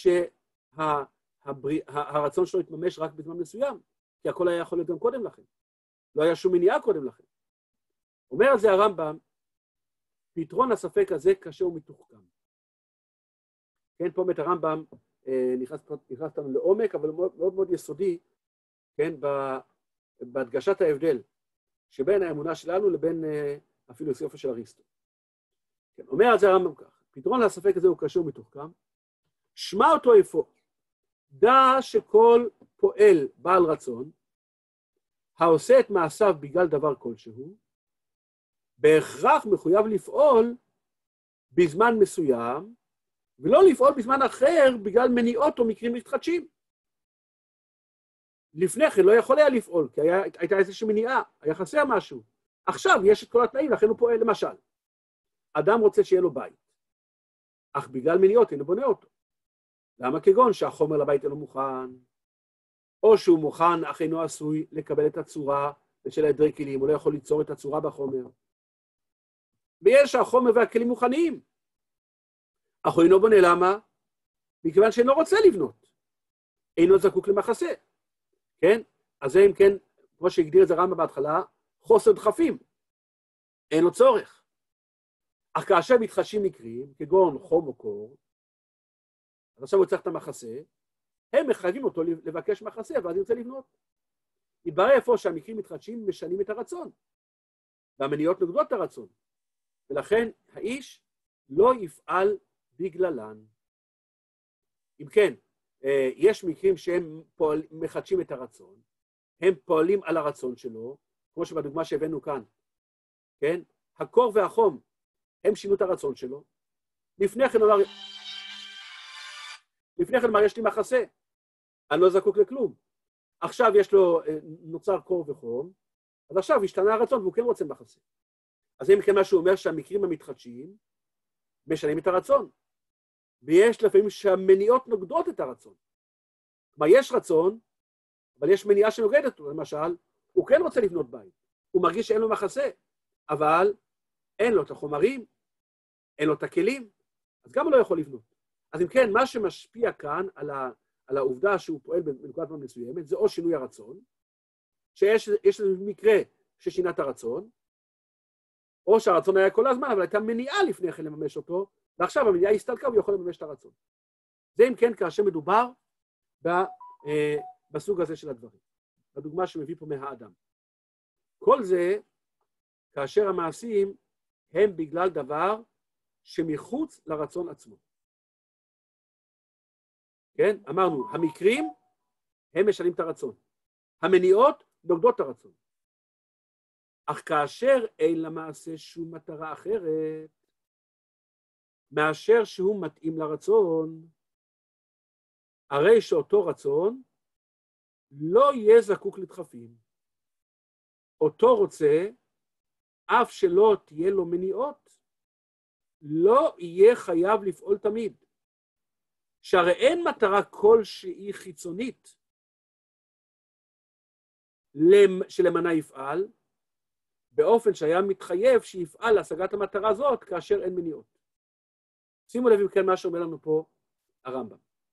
שהרצון שלו יתממש רק בזמן מסוים, כי הכל היה יכול להיות גם קודם לכן. לא היה שום מניעה קודם לכן. אומר על זה הרמב"ם, פתרון הספק הזה קשה ומתוחכם. כן, פה באמת הרמב"ם נכנס, נכנס לנו לעומק, אבל מאוד מאוד, מאוד יסודי, כן, בהדגשת ההבדל שבין האמונה שלנו לבין הפילוסופיה של אריסטו. כן, אומר על זה הרמב"ם כך, פתרון הספק הזה הוא קשה ומתוחכם, שמע אותו איפה, דע שכל פועל בעל רצון, העושה את מעשיו בגלל דבר כלשהו, בהכרח מחויב לפעול בזמן מסוים, ולא לפעול בזמן אחר בגלל מניעות או מקרים מתחדשים. לפני כן לא יכול היה לפעול, כי היה, הייתה איזושהי מניעה, היה חסר משהו. עכשיו יש את כל התנאים, לכן הוא פועל. למשל, אדם רוצה שיהיה לו בית, אך בגלל מניעות אינו בונה אותו. למה? כגון שהחומר לבית אינו מוכן, או שהוא מוכן אך אינו עשוי לקבל את הצורה של עדרי כלים, הוא לא יכול ליצור את הצורה בחומר. ויש שהחומר והכלים מוכנים, אך הוא אינו בונה. למה? מכיוון שאינו רוצה לבנות, אינו זקוק למחסה. כן? אז זה אם כן, כמו שהגדיר את זה הרמב"ם בהתחלה, חוסר דחפים, אין לו צורך. אך כאשר מתחדשים מקרים, כגון חום או קור, אז עכשיו הוא צריך את המחסה, הם מחייבים אותו לבקש מחסה, ואז ירצה לבנות. יתברר איפה שהמקרים מתחדשים משנים את הרצון, והמניעות נוגדות את הרצון, ולכן האיש לא יפעל בגללן. אם כן, יש מקרים שהם פועל, מחדשים את הרצון, הם פועלים על הרצון שלו, כמו שבדוגמה שהבאנו כאן, כן? הקור והחום, הם שינו את הרצון שלו. לפני כן אמר, לפני כן אמר, יש לי מחסה, אני לא זקוק לכלום. עכשיו יש לו, נוצר קור וחום, אז עכשיו השתנה הרצון והוא כן רוצה מחסה. אז אם כן מה שהוא אומר שהמקרים המתחדשים משנים את הרצון. ויש לפעמים שהמניעות נוגדות את הרצון. כלומר, יש רצון, אבל יש מניעה שנוגדת אותו. למשל, הוא כן רוצה לבנות בית. הוא מרגיש שאין לו מחסה, אבל אין לו את החומרים, אין לו את הכלים, אז גם הוא לא יכול לבנות. אז אם כן, מה שמשפיע כאן על, ה, על העובדה שהוא פועל בנקודת זמן מסוימת, זה או שינוי הרצון, שיש יש מקרה ששינה את הרצון, או שהרצון היה כל הזמן, אבל הייתה מניעה לפני כן לממש אותו, ועכשיו המניעה הסתלקה, הוא יכול לממש את הרצון. זה אם כן, כאשר מדובר בסוג הזה של הדברים. בדוגמה שמביא פה מהאדם. כל זה, כאשר המעשים הם בגלל דבר שמחוץ לרצון עצמו. כן? אמרנו, המקרים הם משנים את הרצון. המניעות נוגדות את הרצון. אך כאשר אין למעשה שום מטרה אחרת, מאשר שהוא מתאים לרצון, הרי שאותו רצון לא יהיה זקוק לדחפים. אותו רוצה, אף שלא תהיה לו מניעות, לא יהיה חייב לפעול תמיד. שהרי אין מטרה כלשהי חיצונית שלמנה יפעל, באופן שהיה מתחייב שיפעל להשגת המטרה הזאת כאשר אין מניעות. שימו לב אם כן מה שאומר לנו פה הרמב"ם.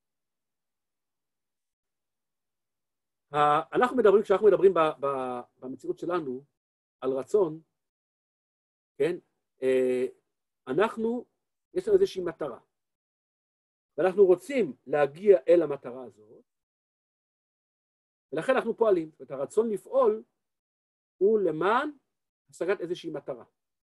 אנחנו מדברים, כשאנחנו מדברים במציאות שלנו על רצון, כן, אנחנו, יש לנו איזושהי מטרה, ואנחנו רוצים להגיע אל המטרה הזאת, ולכן אנחנו פועלים. ואת הרצון לפעול הוא למען השגת איזושהי מטרה.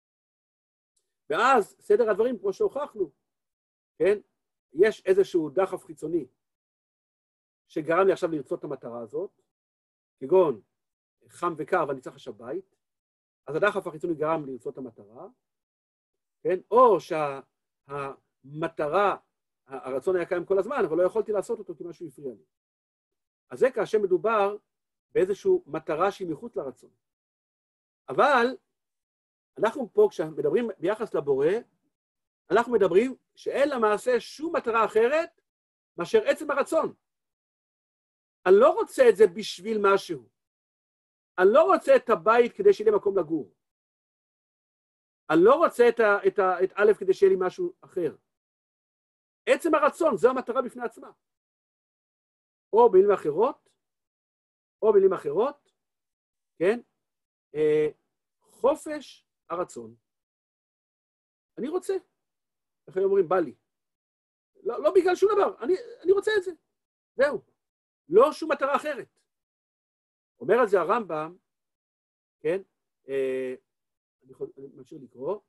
ואז סדר הדברים, כמו שהוכחנו, כן, יש איזשהו דחף חיצוני שגרם לי עכשיו לרצות את המטרה הזאת, כגון חם וקר ואני צריך עכשיו בית, אז הדחף החיצוני גרם לי לרצות את המטרה, כן, או שהמטרה, הרצון היה קיים כל הזמן, אבל לא יכולתי לעשות אותו כי משהו הפריע לי. אז זה כאשר מדובר באיזושהי מטרה שהיא מחוץ לרצון. אבל אנחנו פה, כשמדברים ביחס לבורא, אנחנו מדברים שאין למעשה שום מטרה אחרת מאשר עצם הרצון. אני לא רוצה את זה בשביל משהו. אני לא רוצה את הבית כדי שיהיה לי מקום לגור. אני לא רוצה את, ה, את, ה, את א' כדי שיהיה לי משהו אחר. עצם הרצון, זו המטרה בפני עצמה. או במילים אחרות, או במילים אחרות, כן? אה, חופש הרצון. אני רוצה. איך הם אומרים? בא לי. לא, לא בגלל שום דבר, אני, אני רוצה את זה. זהו. לא שום מטרה אחרת. אומר על זה הרמב"ם, כן? אה, אני, יכול, אני ממשיך לקרוא.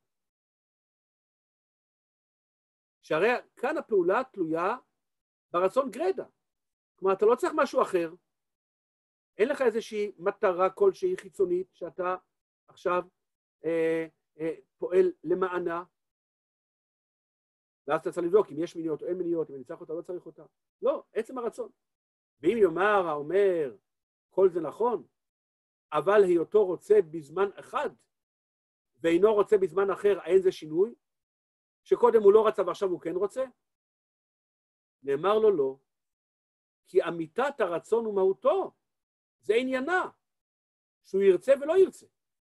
שהרי כאן הפעולה תלויה ברצון גרדה. כלומר, אתה לא צריך משהו אחר. אין לך איזושהי מטרה כלשהי חיצונית שאתה עכשיו אה, אה, פועל למענה. ואז אתה צריך לבדוק אם יש מיניות או אין מיניות, אם אני צריך אותה או לא צריך אותה. לא, עצם הרצון. ואם יאמר האומר, כל זה נכון, אבל היותו רוצה בזמן אחד, ואינו רוצה בזמן אחר, אין זה שינוי, שקודם הוא לא רצה ועכשיו הוא כן רוצה? נאמר לו לא, כי אמיתת הרצון ומהותו, זה עניינה, שהוא ירצה ולא ירצה.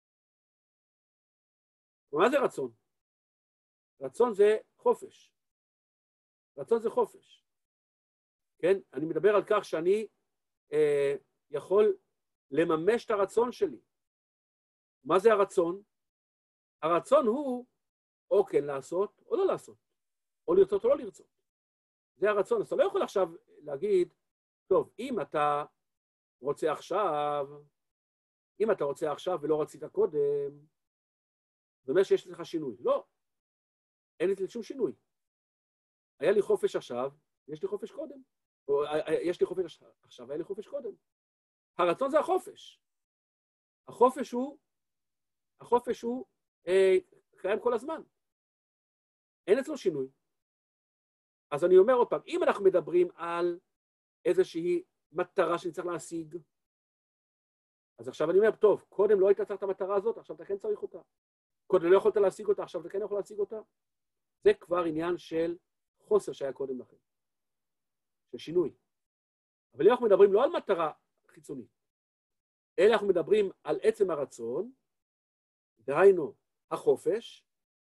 ומה זה רצון? רצון זה חופש. רצון זה חופש. כן? אני מדבר על כך שאני אה, יכול לממש את הרצון שלי. מה זה הרצון? הרצון הוא או כן לעשות או לא לעשות, או לרצות או לא לרצות. זה הרצון. אז אתה לא יכול עכשיו להגיד, טוב, אם אתה רוצה עכשיו, אם אתה רוצה עכשיו ולא רצית קודם, זאת אומרת שיש לך שינוי. לא, אין לי שום שינוי. היה לי חופש עכשיו, יש לי חופש קודם. או יש לי חופש עכשיו, היה לי חופש קודם. הרצון זה החופש. החופש הוא, החופש הוא אה, קיים כל הזמן. אין אצלו שינוי. אז אני אומר עוד פעם, אם אנחנו מדברים על איזושהי מטרה שאני צריך להשיג, אז עכשיו אני אומר, טוב, קודם לא היית צריך את המטרה הזאת, עכשיו אתה כן צריך אותה. קודם לא יכולת להשיג אותה, עכשיו אתה כן יכול להשיג אותה. זה כבר עניין של חוסר שהיה קודם לכן. של שינוי. אבל אם אנחנו מדברים לא על מטרה חיצונית, אלא אנחנו מדברים על עצם הרצון, דהיינו החופש,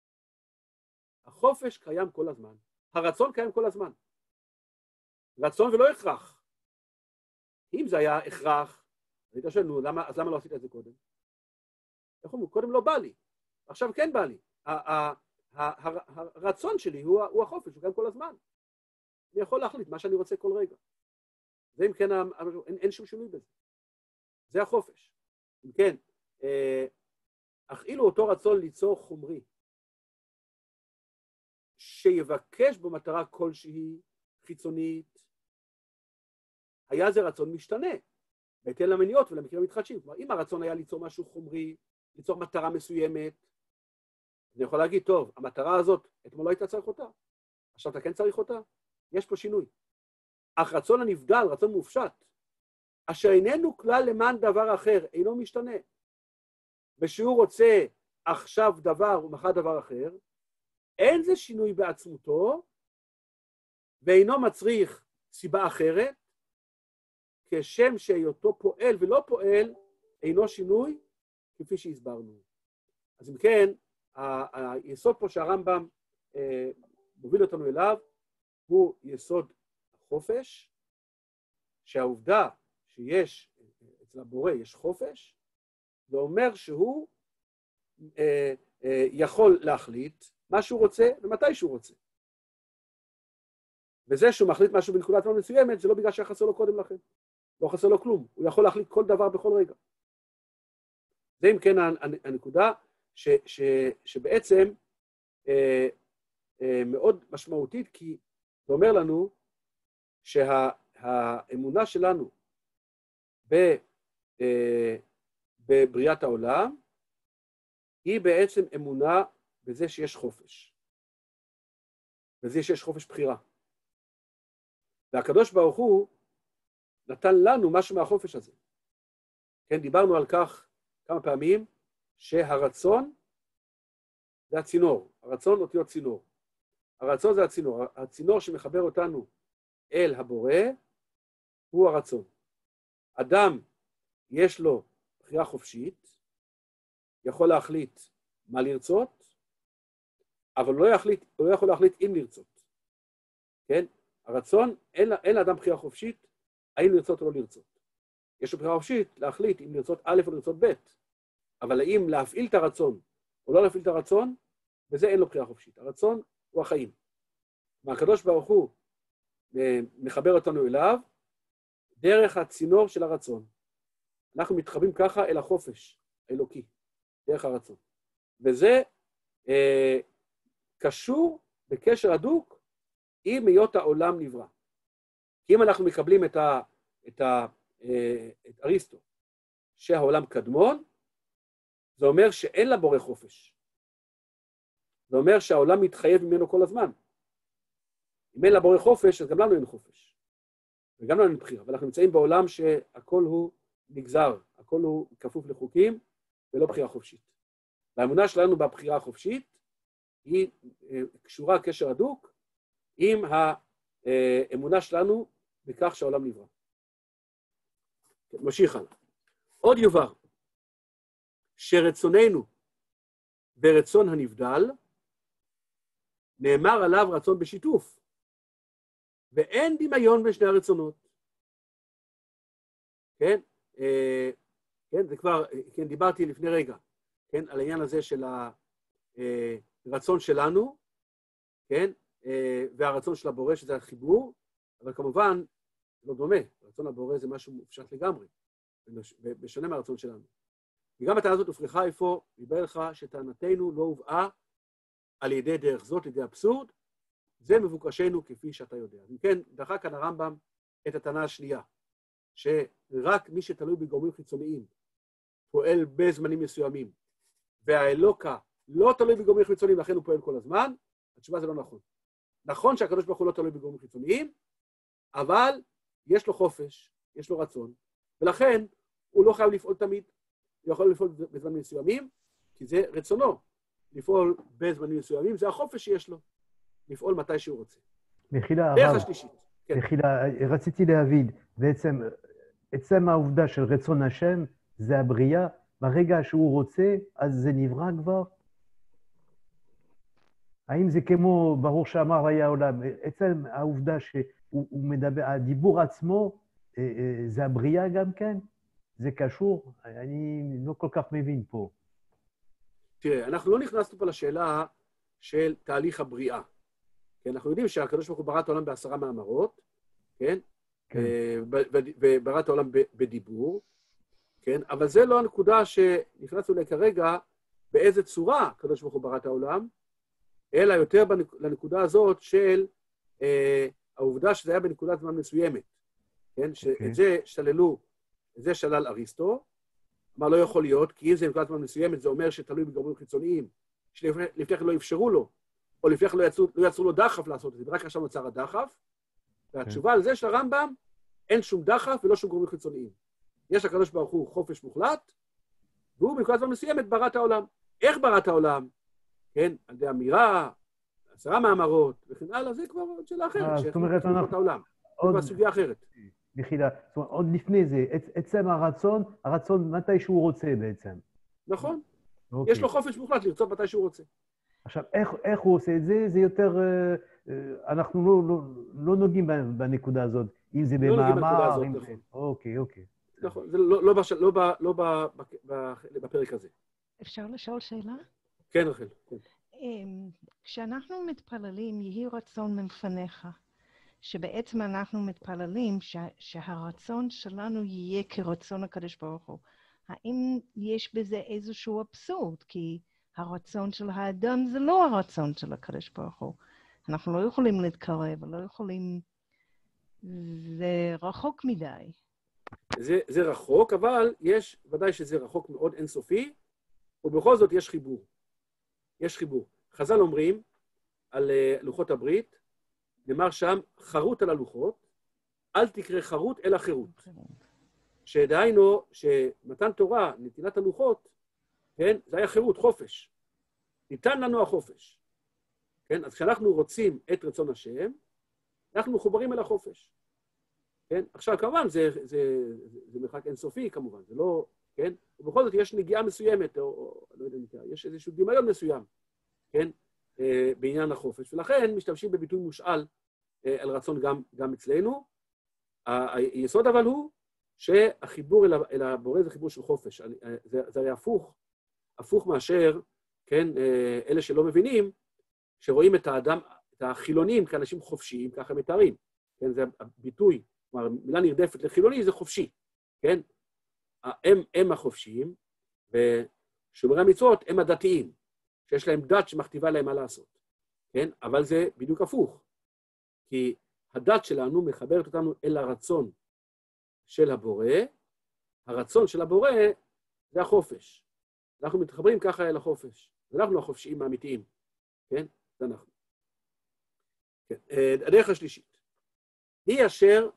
החופש קיים כל הזמן. הרצון קיים כל הזמן. רצון ולא הכרח. אם זה היה הכרח, היית שואל, נו, למה, אז למה לא עשית את זה קודם? איך אומרים? קודם לא בא לי, עכשיו כן בא לי. הרצון שלי הוא החופש, הוא קיים כל הזמן. אני יכול להחליט מה שאני רוצה כל רגע. זה אם כן, אין, אין שום שינוי בזה. זה החופש. אם כן, אך אילו אותו רצון ליצור חומרי, שיבקש בו מטרה כלשהי חיצונית, היה זה רצון משתנה, בהתאם למניעות ולמקרים המתחדשים. כלומר, אם הרצון היה ליצור משהו חומרי, ליצור מטרה מסוימת, אני יכול להגיד, טוב, המטרה הזאת, אתמול לא היית צריך אותה, עכשיו אתה כן צריך אותה, יש פה שינוי. אך רצון הנבדל, רצון מופשט, אשר איננו כלל למען דבר אחר, אינו משתנה. ושהוא רוצה עכשיו דבר ומחר דבר אחר, אין זה שינוי בעצמותו, ואינו מצריך סיבה אחרת, כשם שהיותו פועל ולא פועל, אינו שינוי, כפי שהסברנו. אז אם כן, היסוד פה שהרמב"ם מוביל אותנו אליו, הוא יסוד החופש, שהעובדה שיש, אצל הבורא יש חופש, זה אומר שהוא אה, אה, יכול להחליט מה שהוא רוצה ומתי שהוא רוצה. וזה שהוא מחליט משהו בנקודת זמן מסוימת, זה לא בגלל שהיה חסר לו קודם לכן. לא חסר לו כלום. הוא יכול להחליט כל דבר בכל רגע. זה אם כן הנקודה ש, ש, שבעצם אה, אה, מאוד משמעותית, כי זה אומר לנו שהאמונה שלנו ב, אה, בבריאת העולם היא בעצם אמונה בזה שיש חופש. בזה שיש חופש בחירה. והקדוש ברוך הוא נתן לנו משהו מהחופש הזה. כן, דיברנו על כך כמה פעמים, שהרצון זה הצינור. הרצון אותיות צינור. הרצון זה הצינור. הצינור שמחבר אותנו אל הבורא הוא הרצון. אדם יש לו בחירה חופשית, יכול להחליט מה לרצות, אבל לא, יחליט, הוא לא יכול להחליט אם לרצות. כן? הרצון, אין, אין לאדם בחירה חופשית, האם לרצות או לא לרצות. יש לו בחירה חופשית להחליט אם לרצות א' או לרצות ב', אבל האם להפעיל את הרצון או לא להפעיל את הרצון, וזה אין לו בחירה חופשית. הרצון הוא החיים. והקדוש ברוך הוא מחבר אותנו אליו, דרך הצינור של הרצון. אנחנו מתחברים ככה אל החופש האלוקי, דרך הרצון. וזה אה, קשור בקשר הדוק עם היות העולם נברא. כי אם אנחנו מקבלים את, ה, את, ה, אה, את אריסטו, שהעולם קדמון, זה אומר שאין לבורא חופש. זה אומר שהעולם מתחייב ממנו כל הזמן. אם אין לבורא חופש, אז גם לנו אין חופש. וגם לנו אין בחירה. ואנחנו נמצאים בעולם שהכל הוא נגזר, הכל הוא כפוף לחוקים, ולא בחירה חופשית. והאמונה שלנו בבחירה החופשית, היא קשורה קשר הדוק, עם האמונה שלנו בכך שהעולם נברא. ממשיך הלאה. עוד יובהר, שרצוננו ורצון הנבדל, נאמר עליו רצון בשיתוף, ואין דמיון בין שני הרצונות. כן? אה, כן, זה כבר, כן, דיברתי לפני רגע, כן, על העניין הזה של הרצון שלנו, כן, אה, והרצון של הבורא, שזה החיבור, אבל כמובן, לא דומה, הרצון הבורא זה משהו מופשט לגמרי, בשונה מהרצון שלנו. וגם הטענה הזאת הופרחה איפה, דיבר לך שטענתנו לא הובאה על ידי דרך זאת, לידי אבסורד, זה מבוקשנו כפי שאתה יודע. אם כן, דחה כאן הרמב"ם את הטענה השנייה, שרק מי שתלוי בגורמים חיצוניים פועל בזמנים מסוימים, והאלוקה לא תלוי בגורמים חיצוניים, לכן הוא פועל כל הזמן, התשובה זה לא נכון. נכון שהקדוש ברוך הוא לא תלוי בגורמים חיצוניים, אבל יש לו חופש, יש לו רצון, ולכן הוא לא חייב לפעול תמיד, הוא יכול לפעול בזמנים מסוימים, כי זה רצונו, לפעול בזמנים מסוימים, זה החופש שיש לו, לפעול מתי שהוא רוצה. מחילה, דרך הרב, השלישית. כן. מחילה, רציתי להבין, בעצם, עצם העובדה של רצון השם, זה הבריאה, ברגע שהוא רוצה, אז זה נברא כבר? האם זה כמו, ברור שאמר היה עולם, עצם העובדה שהוא מדבר, הדיבור עצמו, זה הבריאה גם כן? זה קשור? אני לא כל כך מבין פה. תראה, אנחנו לא נכנסנו פה לשאלה של תהליך הבריאה. כן, אנחנו יודעים שהקדוש ברוך הוא ברא את העולם בעשרה מאמרות, כן? כן. וברא את העולם בדיבור, כן? אבל זה לא הנקודה שנכנסנו לה כרגע, באיזה צורה הקדוש ברוך הוא ברא את העולם, אלא יותר לנקודה הזאת של אה, העובדה שזה היה בנקודת זמן מסוימת, כן? שאת זה שללו, את זה שלל אריסטו, מה לא יכול להיות, כי אם זה בנקודת זמן מסוימת, זה אומר שתלוי בגורמים חיצוניים, שלפני כן לא אפשרו לו, או לפני כן לא יצרו, לא יצרו לו דחף לעשות את זה, ורק עכשיו נוצר הדחף, והתשובה על זה של הרמב"ם, אין שום דחף ולא שום גורמים חיצוניים. יש לקדוש ברוך הוא חופש מוחלט, והוא בנקודת זמן מסוימת ברא את העולם. איך ברא את העולם? כן, על ידי אמירה, עשרה מאמרות, וכן הלאה, זה כבר שאלה אחרת, זאת אומרת, אנחנו... את העולם. זה כבר סוגיה אחרת. מחילה, זאת אומרת, עוד לפני זה, עצם הרצון, הרצון מתי שהוא רוצה בעצם. נכון. יש לו חופש מוחלט לרצות מתי שהוא רוצה. עכשיו, איך, איך הוא עושה את זה? זה יותר, אנחנו לא, לא, לא נוגעים בנקודה הזאת, אם זה לא נוגעים בנקודה במאמר, הזאת, אם זה... נכון. אוקיי, אוקיי. נכון, זה לא, לא, בש... לא, ב... לא ב... ב... בפרק הזה. אפשר לשאול שאלה? כן, רחל. כן. כשאנחנו מתפללים, יהי רצון מלפניך, שבעצם אנחנו מתפללים שה... שהרצון שלנו יהיה כרצון הקדוש ברוך הוא. האם יש בזה איזשהו אבסורד? כי הרצון של האדם זה לא הרצון של הקדוש ברוך הוא. אנחנו לא יכולים להתקרב, לא יכולים... זה רחוק מדי. זה, זה רחוק, אבל יש, ודאי שזה רחוק מאוד אינסופי, ובכל זאת יש חיבור. יש חיבור. חז"ל אומרים על uh, לוחות הברית, נאמר שם, חרוט על הלוחות, אל תקרא חרוט אלא חירות. שדהיינו, שמתן תורה, נתינת הלוחות, כן, זה היה חירות, חופש. ניתן לנו החופש. כן, אז כשאנחנו רוצים את רצון השם, אנחנו מחוברים אל החופש. כן, עכשיו כמובן זה, זה, זה, זה מרחק אינסופי כמובן, זה לא, כן, ובכל זאת יש נגיעה מסוימת, או, או לא יודע נקרא, יש איזשהו דמיון מסוים, כן, אה, בעניין החופש, ולכן משתמשים בביטוי מושאל אה, על רצון גם, גם אצלנו. היסוד אבל הוא שהחיבור אל, אל הבורא זה חיבור של חופש, זה, זה הרי הפוך, הפוך מאשר, כן, אה, אלה שלא מבינים, שרואים את האדם, את החילונים כאנשים חופשיים, ככה מתארים, כן, זה הביטוי, כלומר, מילה נרדפת לחילוני זה חופשי, כן? הם, הם החופשיים, ושומרי המצוות הם הדתיים, שיש להם דת שמכתיבה להם מה לעשות, כן? אבל זה בדיוק הפוך, כי הדת שלנו מחברת אותנו אל הרצון של הבורא, הרצון של הבורא זה החופש. אנחנו מתחברים ככה אל החופש, אנחנו החופשיים האמיתיים, כן? זה אנחנו. כן. הדרך השלישית, היא אשר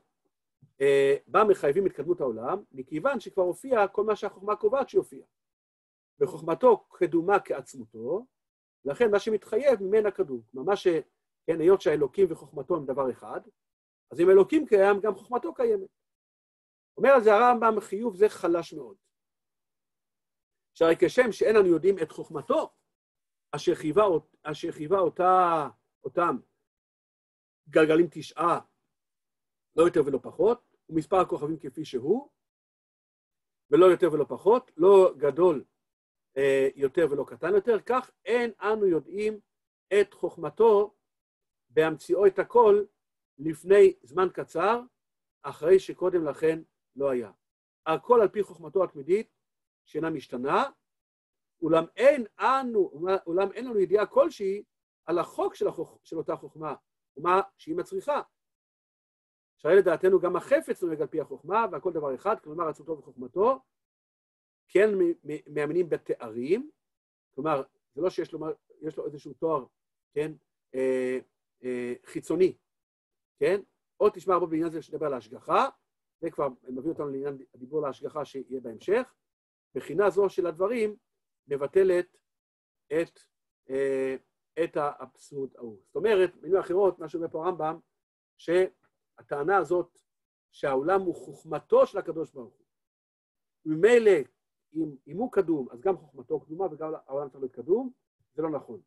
בה מחייבים התקדמות העולם, מכיוון שכבר הופיע כל מה שהחוכמה קובעת שיופיע. בחוכמתו קדומה כעצמותו, לכן מה שמתחייב ממנה קדום. כלומר, מה ש... כן, היות שהאלוקים וחוכמתו הם דבר אחד, אז אם אלוקים קיים, גם חוכמתו קיימת. אומר על זה הרמב"ם, חיוב זה חלש מאוד. שהרי כשם שאין לנו יודעים את חוכמתו, אשר חייבה, אשר חייבה אותה, אותם גלגלים תשעה, לא יותר ולא פחות, ומספר הכוכבים כפי שהוא, ולא יותר ולא פחות, לא גדול אה, יותר ולא קטן יותר, כך אין אנו יודעים את חוכמתו בהמציאו את הכל לפני זמן קצר, אחרי שקודם לכן לא היה. הכל על פי חוכמתו התמידית, שאינה משתנה, אולם אין אנו, אולם אין לנו ידיעה כלשהי על החוק של, החוכ... של אותה חוכמה, ומה שהיא מצריכה. שהרי לדעתנו גם החפץ נוהג על פי החוכמה, והכל דבר אחד, כלומר עצמותו וחוכמתו, כן מאמינים בתארים, כלומר, זה לא שיש לו, יש לו איזשהו תואר, כן, אה, אה, חיצוני, כן, עוד תשמע הרבה בעניין הזה שדבר על ההשגחה, זה כבר מביא אותנו לעניין הדיבור להשגחה שיהיה בהמשך, בחינה זו של הדברים מבטלת את, אה, את האבסורד ההוא. זאת אומרת, במילים אחרות, מה שאומר פה הרמב"ם, שהטענה הזאת שהעולם הוא חוכמתו של הקדוש ברוך הוא, וממילא אם, אם הוא קדום, אז גם חוכמתו קדומה וגם העולם צריך להיות קדום, זה לא נכון.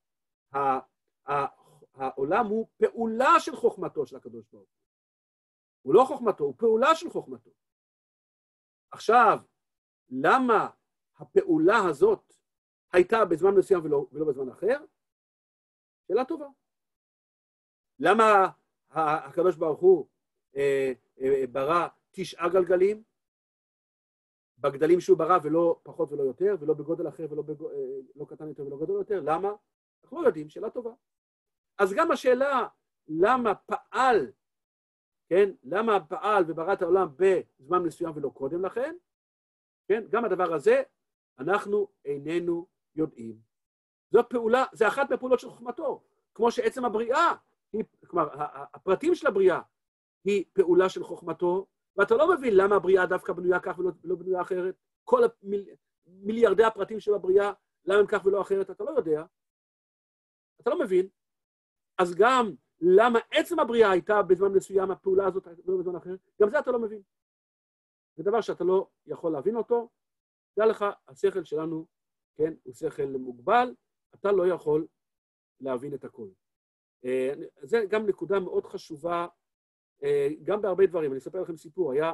העולם הוא פעולה של חוכמתו של הקדוש ברוך הוא. הוא לא חוכמתו, הוא פעולה של חוכמתו. עכשיו, למה הפעולה הזאת הייתה בזמן מסוים ולא, ולא בזמן אחר? שאלה טובה. למה הקדוש ברוך הוא אה, אה, ברא תשעה גלגלים, בגדלים שהוא ברא ולא פחות ולא יותר, ולא בגודל אחר ולא בגוד, אה, לא קטן יותר ולא גדול יותר? למה? אנחנו לא יודעים, שאלה טובה. אז גם השאלה למה פעל, כן? למה פעל וברא את העולם בזמן מסוים ולא קודם לכן? כן? גם הדבר הזה אנחנו איננו יודעים. זאת פעולה, זה אחת מהפעולות של חוכמתו, כמו שעצם הבריאה, היא, כלומר, הפרטים של הבריאה היא פעולה של חוכמתו, ואתה לא מבין למה הבריאה דווקא בנויה כך ולא, ולא בנויה אחרת. כל המיל, מיליארדי הפרטים של הבריאה, למה הם כך ולא אחרת, אתה לא יודע. אתה לא מבין. אז גם למה עצם הבריאה הייתה בזמן מסוים, הפעולה הזאת לא בזמן אחר, גם זה אתה לא מבין. זה דבר שאתה לא יכול להבין אותו. דע לך, השכל שלנו, כן, הוא שכל מוגבל, אתה לא יכול להבין את הכל. זה גם נקודה מאוד חשובה, גם בהרבה דברים. אני אספר לכם סיפור. היה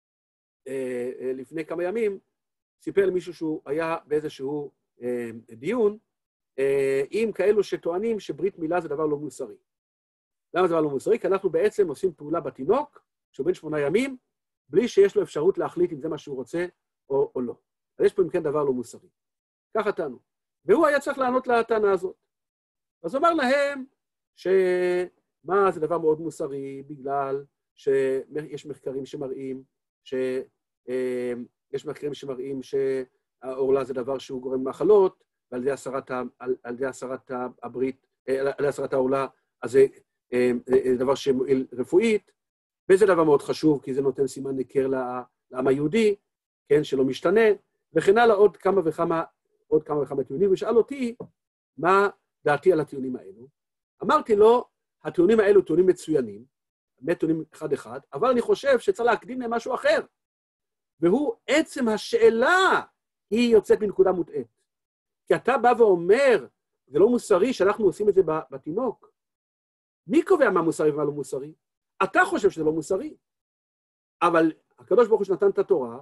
לפני כמה ימים, סיפר למישהו שהוא היה באיזשהו דיון, עם כאלו שטוענים שברית מילה זה דבר לא מוסרי. למה זה דבר לא מוסרי? כי אנחנו בעצם עושים פעולה בתינוק, שהוא בן שמונה ימים, בלי שיש לו אפשרות להחליט אם זה מה שהוא רוצה או, או לא. אז יש פה אם כן דבר לא מוסרי. ככה טענו. והוא היה צריך לענות לטענה הזאת. אז הוא אמר להם שמה זה דבר מאוד מוסרי, בגלל שיש מחקרים שמראים, שיש מחקרים שמראים שהעורלה זה דבר שהוא גורם מחלות, ועל ידי הסרת, על, על ידי הסרת הברית, על ידי הסרת העורלה, אז זה דבר שמועיל רפואית, וזה דבר מאוד חשוב, כי זה נותן סימן ניכר לעם היהודי, כן, שלא משתנה, וכן הלאה עוד כמה וכמה, עוד כמה וכמה טיעונים, ושאל אותי מה דעתי על הטיעונים האלו. אמרתי לו, הטיעונים האלו טיעונים מצוינים, באמת טיעונים אחד אחד, אבל אני חושב שצריך להקדים להם משהו אחר, והוא עצם השאלה היא יוצאת מנקודה מוטעית. כי אתה בא ואומר, זה לא מוסרי שאנחנו עושים את זה בתינוק. מי קובע מה מוסרי ומה לא מוסרי? אתה חושב שזה לא מוסרי. אבל הקדוש ברוך הוא שנתן את התורה,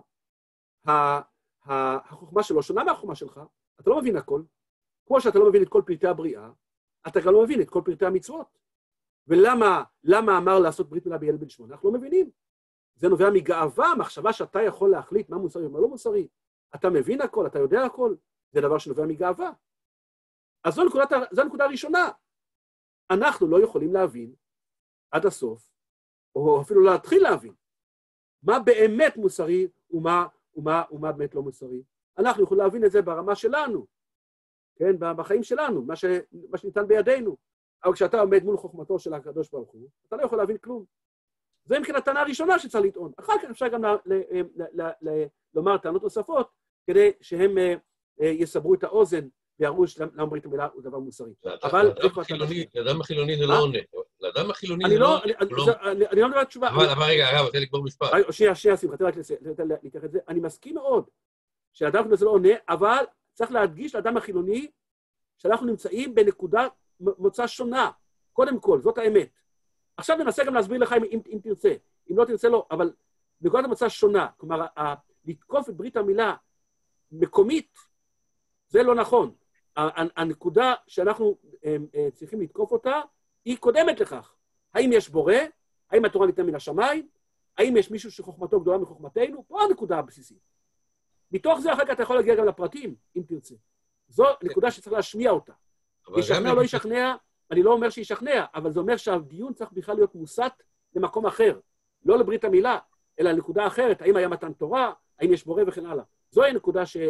החוכמה שלו שונה מהחוכמה שלך, אתה לא מבין הכל. כמו שאתה לא מבין את כל פרטי הבריאה, אתה גם לא מבין את כל פרטי המצוות. ולמה, למה אמר לעשות ברית מילה בילד בן שמונה? אנחנו לא מבינים. זה נובע מגאווה, מחשבה שאתה יכול להחליט מה מוסרי ומה לא מוסרי. אתה מבין הכל, אתה יודע הכל. זה דבר שנובע מגאווה. אז זו נקודת, זו הנקודה הראשונה. אנחנו לא יכולים להבין עד הסוף, או אפילו להתחיל להבין, מה באמת מוסרי ומה, ומה, ומה באמת לא מוסרי. אנחנו יכולים להבין את זה ברמה שלנו, כן, בחיים שלנו, מה, ש, מה שניתן בידינו. אבל כשאתה עומד מול חוכמתו של הקדוש ברוך הוא, אתה לא יכול להבין כלום. זה מכן הטענה הראשונה שצריך לטעון. אחר כך אפשר גם ל, ל, ל, ל, ל, לומר טענות נוספות, כדי שהם יסברו את האוזן ויראו למה ברית המילה הוא דבר מוסרי. אבל... לאדם החילוני זה לא עונה. לאדם החילוני זה לא... אני לא מדבר תשובה. אבל רגע, רגע, רוצה לקבור משפט. שנייה, שנייה, שמחה, תראה רק להתייחס את זה. אני מסכים מאוד שאדם החילוני זה לא עונה, אבל צריך להדגיש לאדם החילוני שאנחנו נמצאים בנקודת מוצא שונה. קודם כל, זאת האמת. עכשיו ננסה גם להסביר לך אם תרצה. אם לא תרצה, לא. אבל נקודת המוצא שונה. כלומר, לתקוף את ברית המילה מקומית, זה לא נכון. הנקודה שאנחנו צריכים לתקוף אותה, היא קודמת לכך. האם יש בורא? האם התורה ניתנה מן השמיים? האם יש מישהו שחוכמתו גדולה מחוכמתנו? פה הנקודה הבסיסית. מתוך זה אחר כך אתה יכול להגיע גם לפרטים, אם תרצה. זו נקודה שצריך להשמיע אותה. ישכנע או לא ישכנע, אני לא אומר שישכנע, אבל זה אומר שהדיון צריך בכלל להיות מוסט למקום אחר. לא לברית המילה, אלא לנקודה אחרת. האם היה מתן תורה? האם יש בורא וכן הלאה. זוהי נקודה ש...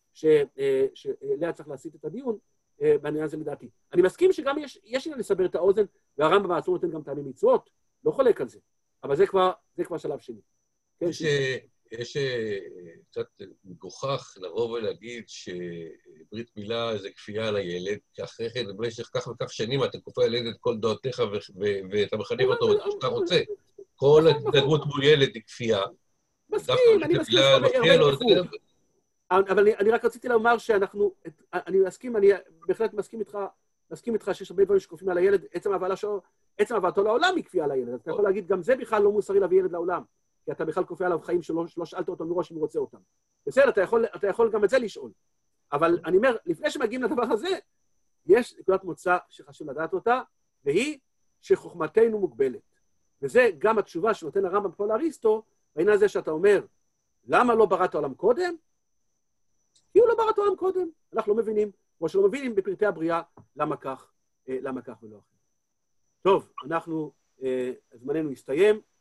שאליה צריך להסיט את הדיון, בעניין הזה לדעתי. אני מסכים שגם יש, יש עניין לסבר את האוזן, והרמב"ם בעצמו נותן גם טעמי מצוות, לא חולק על זה, אבל זה כבר, זה כבר שלב שני. יש, יש קצת מגוחך לבוא ולהגיד שברית מילה זה כפייה על הילד, כי אחרי כן, במשך כך וכך שנים, אתה כופה על ילד את כל דעותיך ואתה מחנך אותו את מה שאתה רוצה. כל התנהגות מול ילד היא כפייה. מסכים, אני מסכים הרבה אבל אני, אני רק רציתי לומר שאנחנו, אני מסכים, אני בהחלט מסכים איתך, מסכים איתך שיש הרבה דברים שכופים על הילד, עצם הבאתו לעולם היא כפייה על הילד. אתה יכול להגיד, גם זה בכלל לא מוסרי להביא ילד לעולם, כי אתה בכלל כופה עליו חיים שלא, שלא שאלת אותו מראש אם הוא רוצה אותם. בסדר, אתה יכול, אתה יכול גם את זה לשאול. אבל אני אומר, לפני שמגיעים לדבר הזה, יש נקודת מוצא שחשוב לדעת אותה, והיא שחוכמתנו מוגבלת. וזה גם התשובה שנותן הרמב"ם פה לאריסטו, בעניין הזה שאתה אומר, למה לא בראת העולם קודם? כי הוא לא ברא את העולם קודם. אנחנו לא מבינים, כמו שלא מבינים בפרטי הבריאה, למה כך, למה כך ולא אחר. טוב, אנחנו, זמננו הסתיים.